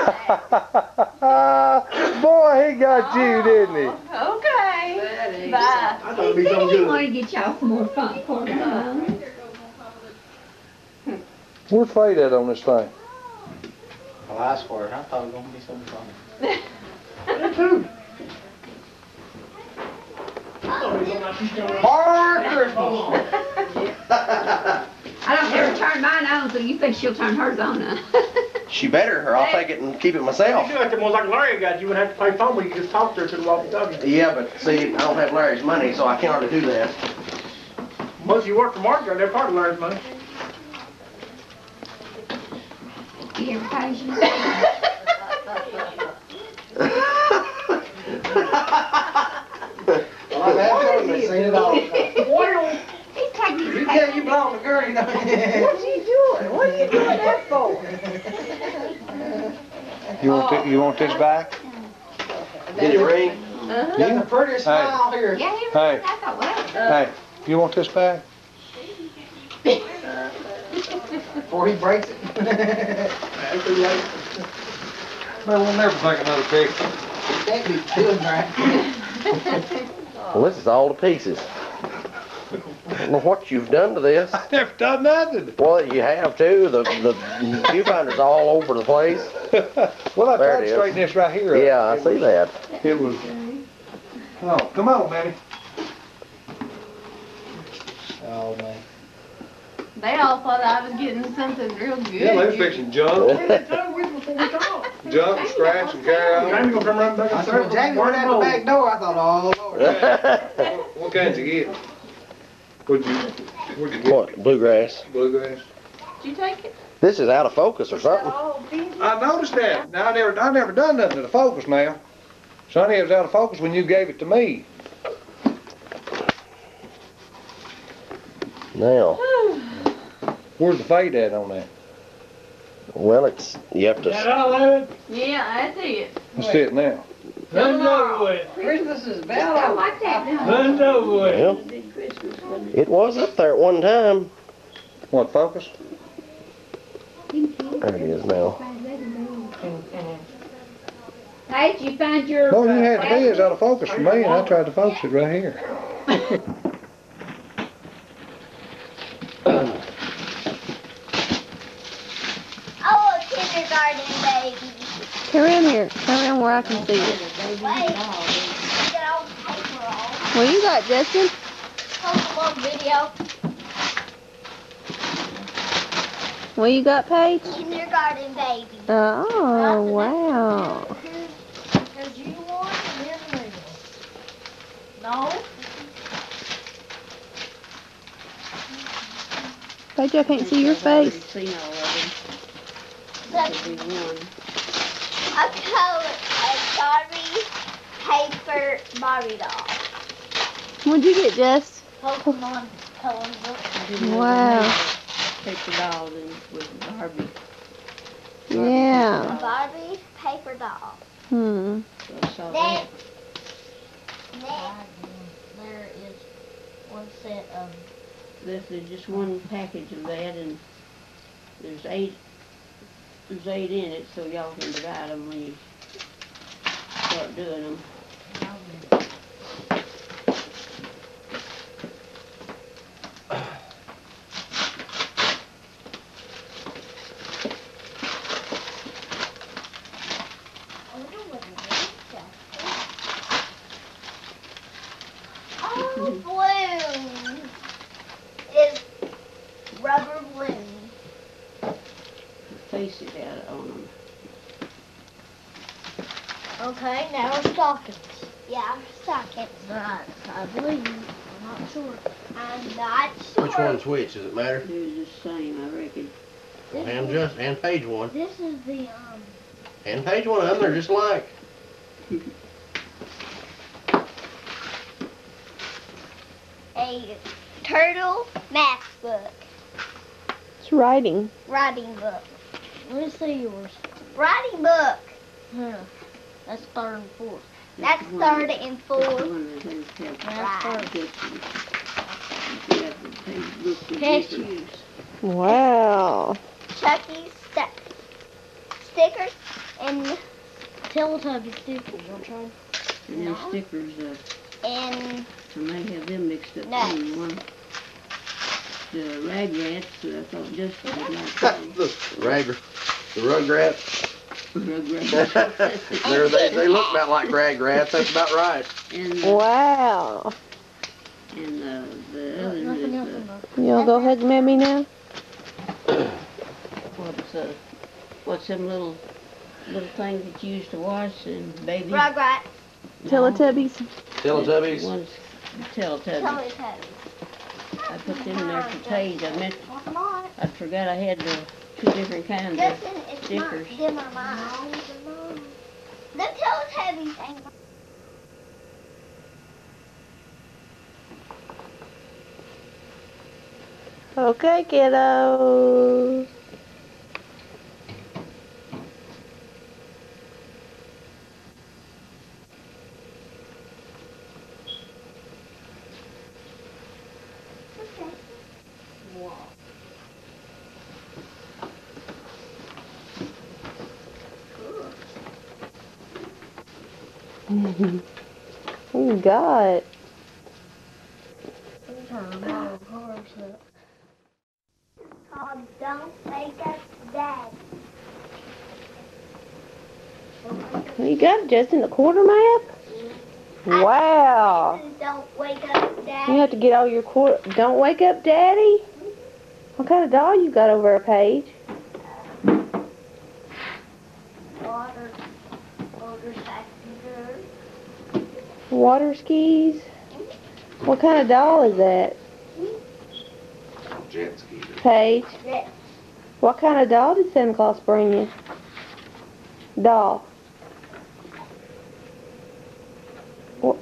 Boy, he got you, didn't he? Okay. That ain't Bye. I thought it'd He be said something he good. wanted to get y'all some more fun for him. Where's Fade at on this thing? Well, I swear, I thought it was gonna be something funny. Me too. I thought he was gonna be something. I don't ever turn mine on, so you think she'll turn hers on. She better, or I'll take it and keep it You myself. do like the ones like Larry got, you wouldn't have to pay phone, but you could just talk to her through the walkie-talkie. Yeah, but see, I don't have Larry's money, so I can't hardly do that. Once you work for Mark, they're part of Larry's money. You ever patient? I've had fun, seen it all. He's taking his You tell you belong to girl, you know. What's he doing? What are you doing that for? You want this back? Did it ring? Uh-huh. You got the prettiest smile here. Yeah, he was. Hey. I thought, well. Hey, you want this back? Before he breaks it. After late. Man, we'll never take another picture. It can't be doing right. Well, this is all to pieces. I don't know what you've done to this. I never done nothing. Well, you have too. The viewfinder's all over the place. Well, I There tried it to is. straighten this right here up. Yeah, I see that. It was. Oh, come on, Manny. Oh, man. They all thought I was getting something real good. Yeah, they was fixing junk, junk, scratch, and carry on. Jamie gonna come running back I up said, there. when Jamie went out the back door, I thought, oh, Lord. What kinds you get? What'd you get? What, bluegrass? Bluegrass. Did you take it? This is out of focus or something. I noticed that. Now, I never done nothing to the focus now. Sonny, it was out of focus when you gave it to me. Now, Where's the fade at on that? well, you have That to, all of it? Yeah, that's it. Let's see it now. Done over with. Christmas is I about like that. Done over with. well, it was up there at one time. What, focus? There it is now. Hey, did you find your... No, you had to be. It's out of focus for me, and I tried to focus it right here. Oh, a kindergarten baby. Come in here. Come in where I can see it. Wait. Get all the paper off. What you got, Justin? Hold on, video. What you got, Paige? Kindergarten baby. Oh, wow. There's you one and then me. No? Paige, I can't see your face. Seen all of That's them. One. a color, a Barbie paper Barbie doll. What'd you get, Jess? Pokemon coloring book. Wow. Paper doll and with Barbie. Yeah. Barbie paper doll. Hmm. So I saw that. Next, there is one set of. This is just one package of that, and there's eight in it, so y'all can divide them when you start doing them. Oh, balloon is rubber balloon. Faces out on them. Okay, now stockings. Yeah, stockings. Right, I believe. I'm not sure. I'm not sure. Which one's which? Does it matter? They're the same, I reckon. And page one. This is the And page one of them, they're just alike. a turtle math book, It's writing. writing book. Let me see yours. Writing book. Huh. That's third and fourth. That's third and That's fourth. the one that has Right. pictures. You have to take books with Cashews. Wow. Chucky's stickers and Teletubby stickers. I'm trying. and these stickers, And I may have them mixed up Nuts. too. One, the Ragrats, I thought Justin would like them. The Rugrats. Rugrats. They look about like Ragrats. That's about right. And, Wow. and the other nothing else is, in there. Y'all go hug Mammy now? what's them little things that you used to wash and baby? Rugrats. Teletubbies? Teletubbies. One's Teletubbies. Teletubbies. I put them in there for Paige. Come on. I forgot I had the two different kinds of Justin, it's stickers. Them are mine. Them toes heavy things. Okay, kiddos. What you got? Don't wake up Dad. What you got, Justin? A quarter map? Wow. Don't wake up Dad. You have to get all your quarter. Don't wake up, Daddy. What kind of doll you got over there, Paige? Water passenger. Water skis. What kind of doll is that? Jet ski. Paige. Yes. What kind of doll did Santa Claus bring you? Doll. What?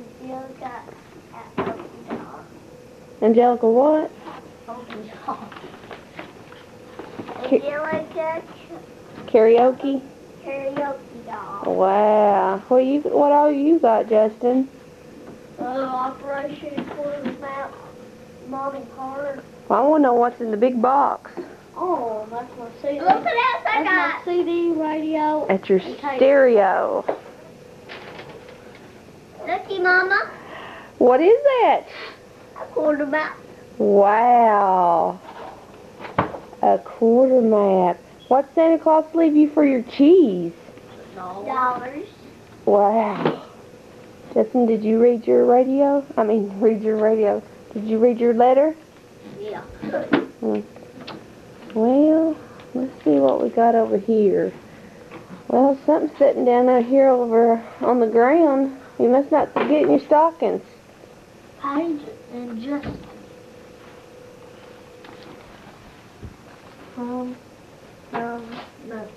Angelica what? Angelica Karaoke? karaoke doll. Wow. What all you got, Justin? Operation Quarterback, Mom and Carter. Well, I want to know what's in the big box. Oh, that's my CD. Look what else I got. My CD, radio. That's your stereo. Looky, Mama. What is that? A quarterback. Wow. A quarter map. What Santa Claus leave you for your cheese? $. Wow. Justin, did you read your radio? Read your radio. Did you read your letter? Yeah. Well, let's see what we got over here. Well, something's sitting down out here over on the ground. You must not be getting your stockings. Paige and Justin. No.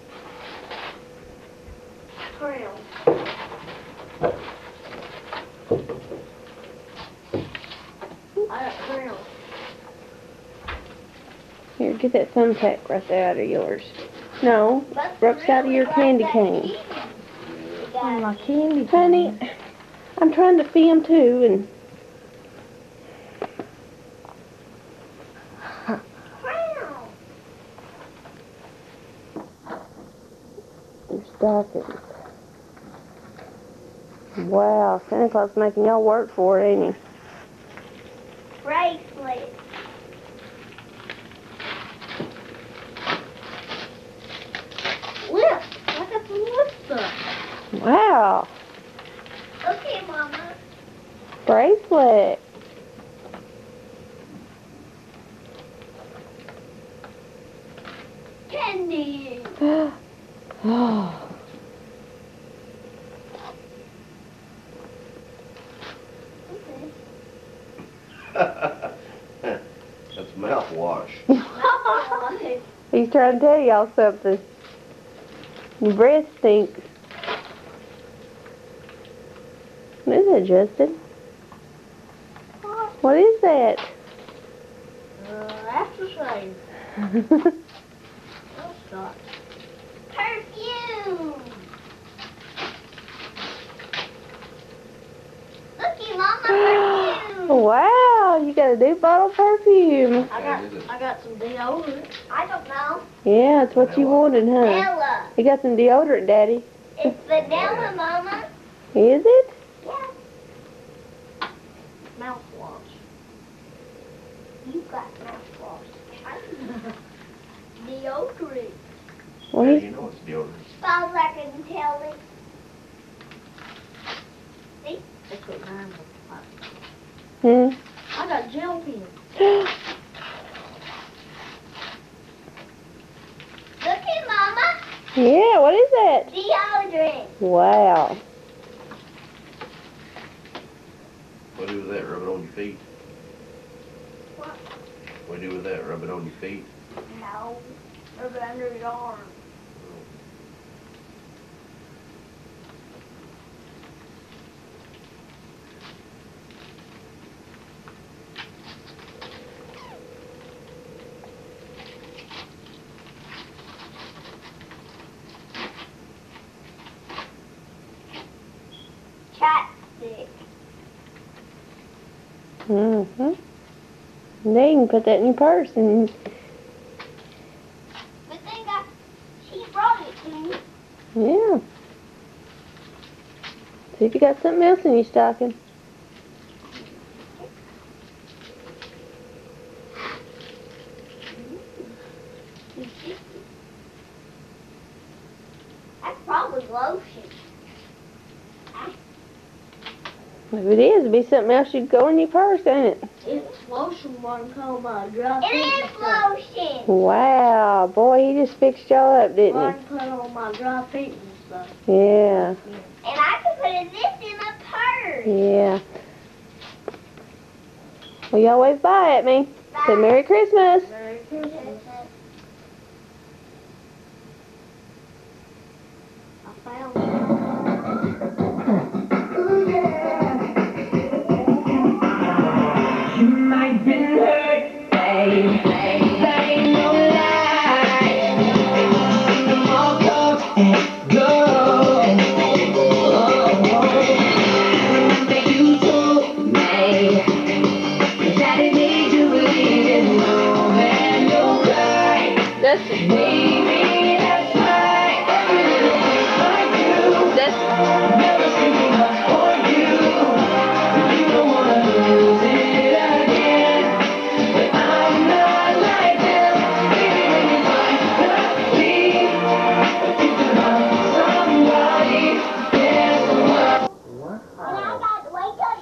Trail. I got trail. Here, get that thumbtack right there out of yours. No, Brooks out of your candy cane. My candy Honey, I'm trying to film too, and your stockings. Wow, Santa Claus making y'all work for it, ain't he? bracelet. Look, I got some lipstick. Wow, Okay, Mama. bracelet. Candy. Oh. That's mouthwash. He's trying to tell y'all something. Your breath stinks. What is that, Justin? What is that? Aftershave. Oh, stop. Perfume. Looky, Mama, perfume. Wow, you got a new bottle of perfume. I got some deodorant. I don't know. Yeah, it's what you wanted, huh? Vanilla. You got some deodorant, Daddy. It's vanilla, Mama. Is it? Yeah. Mouthwash. You got mouthwash. Deodorant. What Yeah, is you know it's deodorant. Smells like a jelly. See? That's what mine looks like. I got gel pens. Looky, Mama. Yeah, what is that? Deodorant. Wow. What do with that? Rub it on your feet? What? What do with that? Rub it on your feet? No. Rub it under your arm. Then you can put that in your purse and But then she brought it to me. yeah. See if you got something else in your stocking. That's probably lotion. If it is, it'd be something else you'd go in your purse, ain't it? It's lotion one called my dry. It is lotion. Wow, boy, he just fixed y'all up, didn't One put on my dry feet and stuff. he? Yeah, And I can put this in a purse. yeah. Well, y'all wave bye at me. Say Merry Christmas. Merry Christmas. I found it. You might be hurt, babe. That ain't no lie. The more comes and goes. Remember you told me that it made you believe in love and no cry. That's Baby, that's right. Every little thing I do. Never sleeping up for you. You don't wanna lose it again. But I'm not like them. Baby, when you finally think about somebody, there's someone. And I got to wake up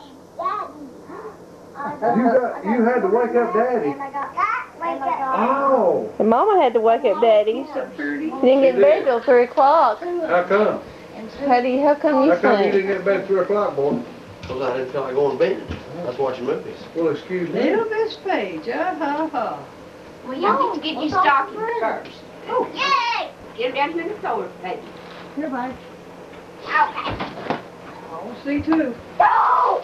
Daddy. You had to wake up Daddy. And I got wake up. Oh, and Mama had to wake up Daddy. She didn't get in bed till 3 o'clock. how come? How come you How come you think? didn't get to bed at 3 o'clock, boy? Because I didn't feel like going to bed. I was watching movies. Well, excuse me. Little Miss Page, uh-huh. Well, you need to get your stocking first. Yay! Get them down here in the floor, baby. Here, bud. Okay. I'll see too. No!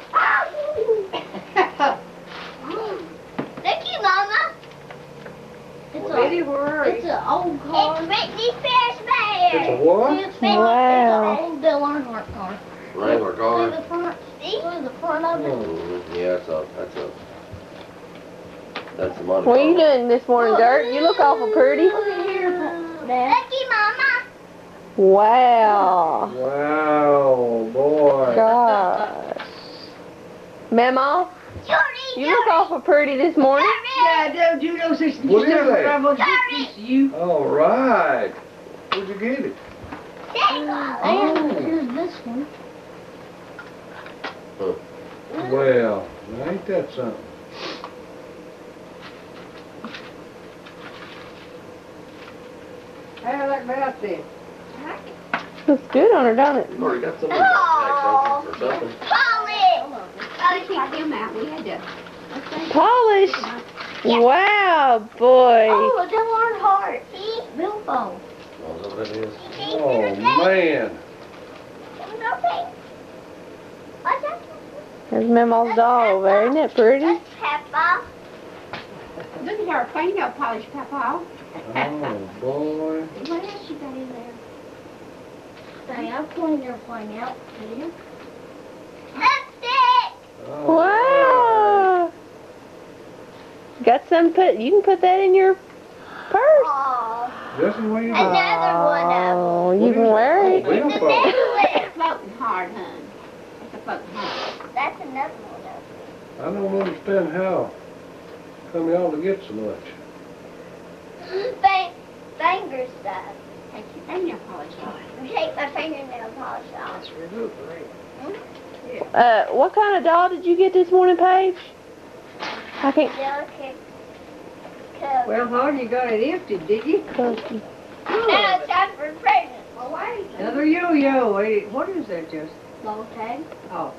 Thank you, Mama. It's Betty, where are It's you? an old car. It's Britney Spears' bag. It's a what? It's Britney Wow. Spears' old Bill Earnhardt car. Wrangler Look car. at the front. See? Look at the front of it. Yeah, that's the money. What are you doing this morning, Dirt? You look awful pretty. Look at here, Dad. Thank you, Mama. Wow. Wow, boy. Gosh. Mama, Jordy, you look awful pretty this morning. Yeah, don't you know this? What is that? I'm gonna get this to you. All right. Where'd you get it? And here's this one. Well, ain't that something? How like that then? Looks good on her, don't it? You already got something in your backpack, don't you, or something? Polish. I kicked him out. We had to. Polish. Wow, boy. Oh, a Bill Earnhardt. See? Billfold. Oh, is that what that is? Oh, man. What's that? There's Mama's doll over there. Isn't that pretty? That's Peppa. Look at her fingernail polish, Papa. Oh, boy. What else you got in there? Hey, I'm pulling your plane out. See? Lipstick. Oh, Wow. Got some you can put that in your purse. Aw. Just the way you Another one of Oh, you can wear it. Oh, It's a necklace. Floating hard, hun. It's a floating hard. That's another one of I don't understand how come y'all to get so much. Finger stuff. Take your fingernail polish off. Take my fingernail polish off. That's real great. What kind of doll did you get this morning, Paige? I can't. Delicate coat. Well, hon, you got it emptied, did you? Cookie. Now it's time for presents. Well, wait. Another yo-yo. Wait, what is that, just? Long tag. Oh.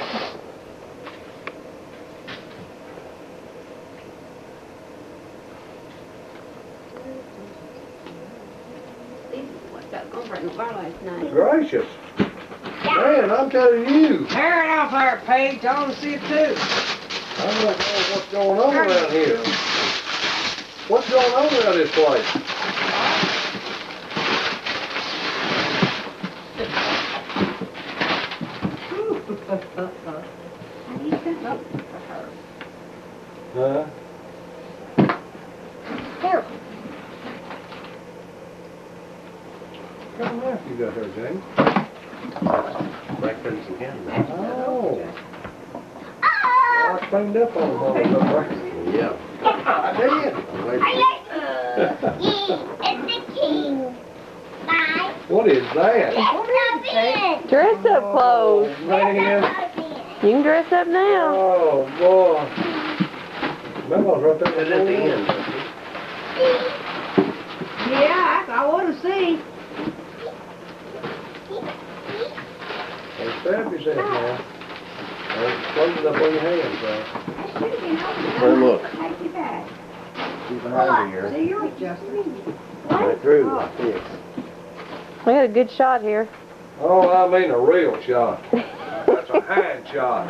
What's that over in the bar last night? Gracious. Man, I'm telling you, Tear it off there, Paige. I want to see it too. I don't know what's going on around here. What's going on around this place? I need some milk for her. Huh? ain't Breakfast again. he? Oh. I cleaned up on him on the breakfast. Yeah. I did. It's the king. Bye. What is that? Dress up clothes. Oh, man. You can dress up now. Oh, boy. Memo's right there. Put it at the end. Yeah, I want to see. Hey, strap yourself now. Close it up on your hands, man. Hey, look. Take you back. She's behind here. See, you're Justin. Right through like this. We got a good shot here. Oh, I mean a real shot. That's a hand shot.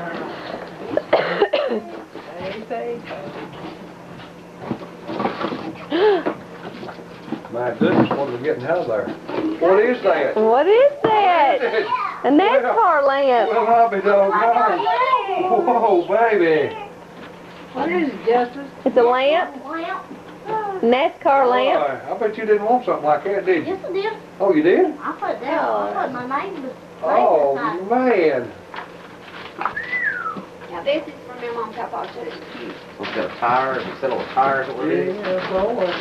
My goodness, what are we getting out of there? What is that? What is that? A NASCAR lamp. Well, I'll be doggone. Whoa, baby. What is it, Justin? It's a lamp. NASCAR lamp. Boy, I bet you didn't want something like that, did you? Yes, I did. Oh, you did? I put that. I put my name. Oh, man. Now this is from your mom, Papa, too. It's got a tire. It's got little tires. What it is? Yeah, that's all right.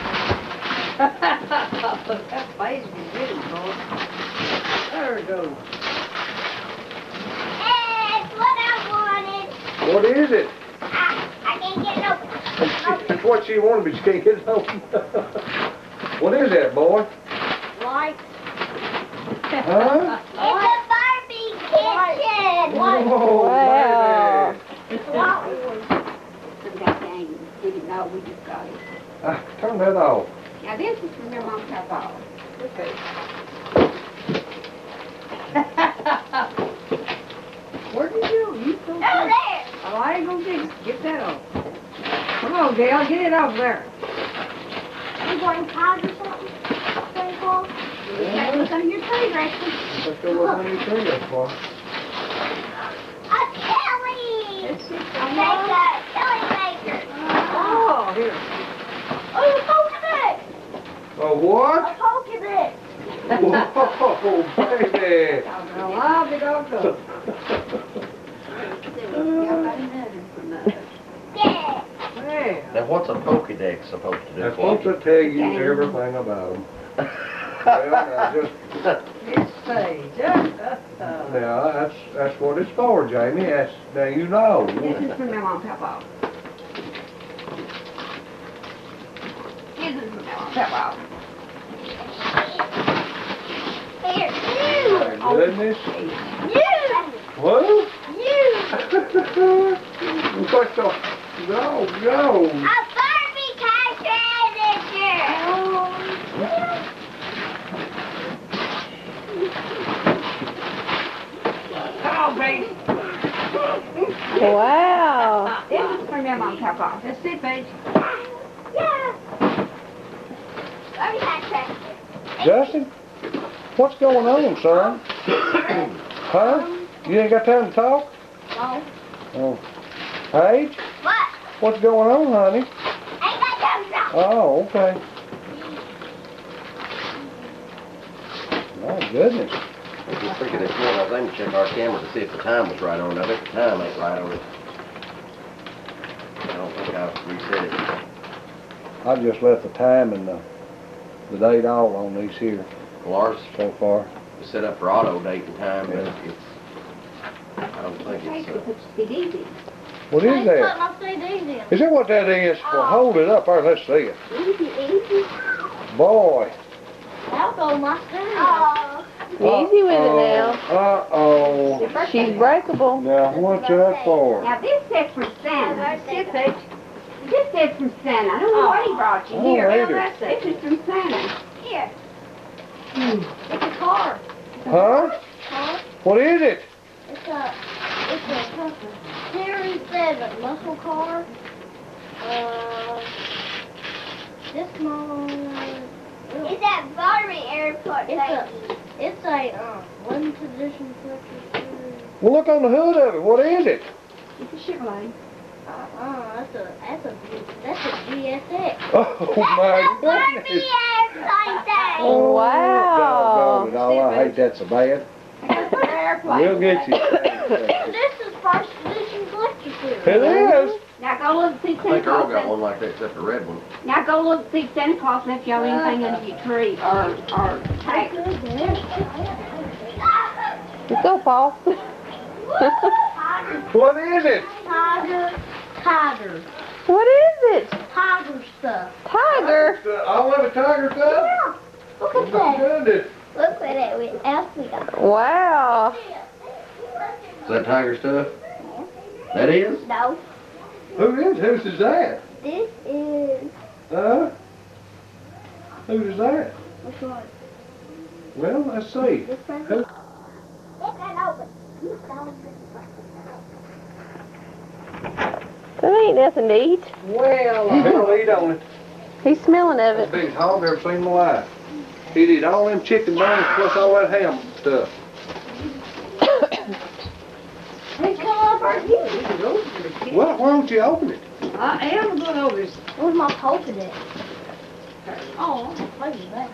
That face is good, boy. There we go. It's what I wanted. What is it? I can't get no. That's what she wanted, but she can't get it open. What is that, boy? Light. Huh? It's a Barbie kitchen. Whoa, Wow. baby. Didn't know we just got it. Turn that off. Now this is from your mom, Papa. Okay. Where did you? You go. Over there. Oh, I ain't gonna get that off. Come on, Gail, get it off there. You going cars or something? Pretty cool. Yeah, look under your tree, Rachel. Let's go look on your tree there for. A chili. Let's see. A maker. Chili maker. Oh, here. Oh, a Pokedex. Oh, what? A Pokedex. Whoa, baby. Now, I'll be gone to. Yeah. Well, Now, what's a Pokédex supposed to do That's for supposed to tell you everything about them. Well, now just, it's sage. now, that's what it's for, Jamie. That's, now you know. This is from your mom, Papa. This is from your mom, Papa. Here. My goodness. You. What? You. What the? No, no. A Barbie cash register. Come on, baby. Wow. This is from your mom, Papa. Let's see, Paige. Yeah. Barbie cash register. Justin, what's going on, son? Huh? You ain't got time to talk? No. Oh. Paige, What? what's going on, honey? Ain't got time to talk. Oh, okay. My goodness. I just figured this morning I was aiming to check our camera to see if the time was right on it. I bet the time ain't right on it. I don't think I reset it. I just left the time and the date all on these here Well, ours so far. is set up for auto date and time, but it's, I don't think it's, It's easy. What is Put that? my CDs in. Is that what that is? Well, hold it up there. Let's see it. Easy. Boy. That'll go my stereo. Easy with it now. Uh-oh. She's breakable. Now, what's that for? Now this says from Santa. This says from Santa. I don't know what he brought you Oh, here. later. This is from Santa. Here. It's a car. Huh? Car. What is it? It's a Series 7 muscle car. This small. It's at Barbie Airport. It's a limited edition purchase. Well, look on the hood of it. What is it? It's a Chevrolet. That's a GSX. Oh, my Barbie goodness. Wow. Doggone it all, I hate that so bad. We'll get you. This is first edition collector series. It is. Now go look and see I Santa think Earl got Claus. one like that except a red one. Now go look and see if Santa Claus left y'all anything under your tree or hey. Go, Paul. What is it? Tiger. What is it? Tiger stuff. Tiger? All of a tiger stuff? Yeah. Look at that. Goodness. Look at it. What else we got? Wow. Is that tiger stuff? That is? No. Whose is that? This is. Whose is that? Which one? Well, let's see. This one? Who? Get that open. That ain't nothing to eat. Well, I'll eat on it. He's smelling of That's it. the biggest hog I've ever seen in my life. He'd eat all them chicken bones plus all that ham stuff. Hey, come over here. Well, why don't you open it? I am going over this. Where's my poking it? Oh, I'm gonna play with that.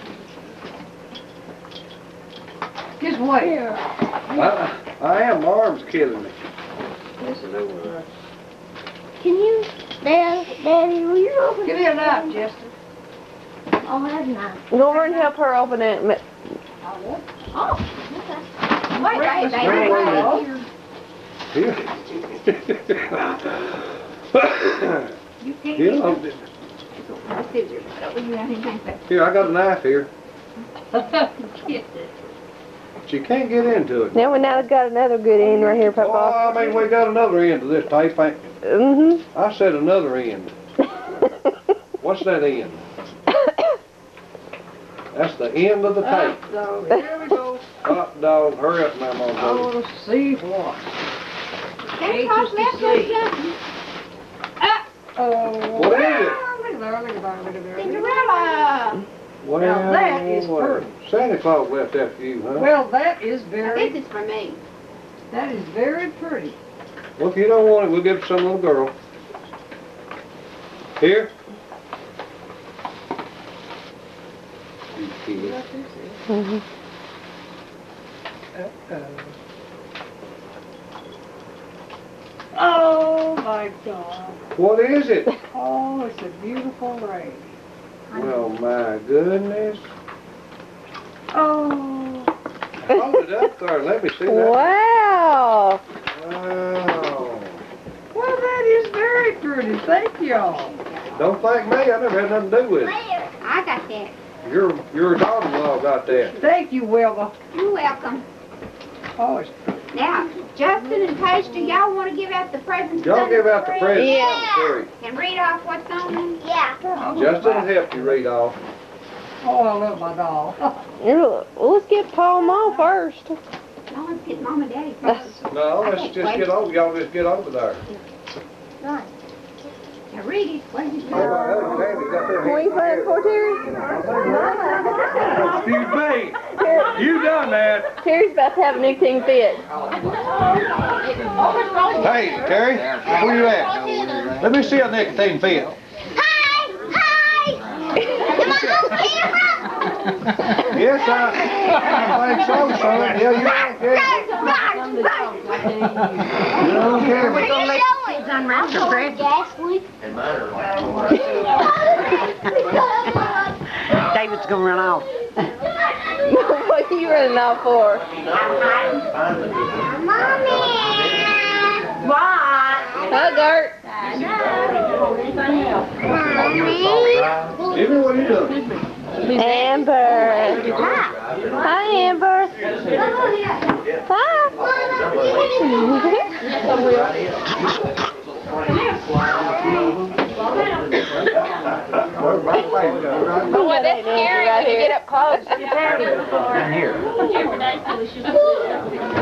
Just wait. I am. My arm's killing me. Can you, Daddy, will you open Give me a knife, Chester. Oh, that's nice. Go over and help her open it. Oh, okay. Wait, Bring it wait. Here. You can't Here, get I'll- the scissors. Don't you have anything but here, I got a knife here. kiss it. But you can't get into it. Now we now got another good end right here, Well, Papa. I mean, we got another end to this tape. Mm-hmm. I said another end. What's that end? That's the end of the tape. So here we go. Hot dog, hurry up, Mama. I want to see what. Santa Claus left y'all something. Oh. What is it? Look at there, look at there, look at there. Cinderella. Well, Now that is well, Santa Claus left that for you, huh? Well, that is I very, think it's for me. that is very pretty. Well, if you don't want it, we'll give it to some little girl. Here. You kid. Mm-hmm. Oh my God. What is it? Oh, it's a beautiful ring. Well, my goodness. Oh. Hold it up there. Let me see that. Wow. Wow. Well, that is very pretty. Thank y'all. Don't thank me. I never had nothing to do with it. I got that. Your daughter-in-law got that. Thank you, Wilma. You're welcome. Oh, it's Now, Justin and Paige, do y'all want to give out the presents? Y'all give out the presents. Yeah. And read off what's on them? Yeah. Justin will help you read off. Oh, I love my doll. Well, let's get Paul and Ma first. No, let's get Mom and Daddy first. No, let's just get over. Y'all just get over there. Right. Now read it. What is it? Can we play it for Terry? Excuse me. You done that. Terry's about to have a nicotine fit. Hey, Terry, where you at? Let me see a nicotine fit. Hi! Am I on camera? Yes, I think so, son. Yeah, you're okay. You're okay. What are you showing? Unwrap your presents. Ghastly. And mine are like David's gonna run off. What are you running off for? Mommy! What? Hi, Gert. Mommy! Jimmy, what are you doing? Amber. Hi, Amber. Hi. Well, that's scary when you get up close. in here.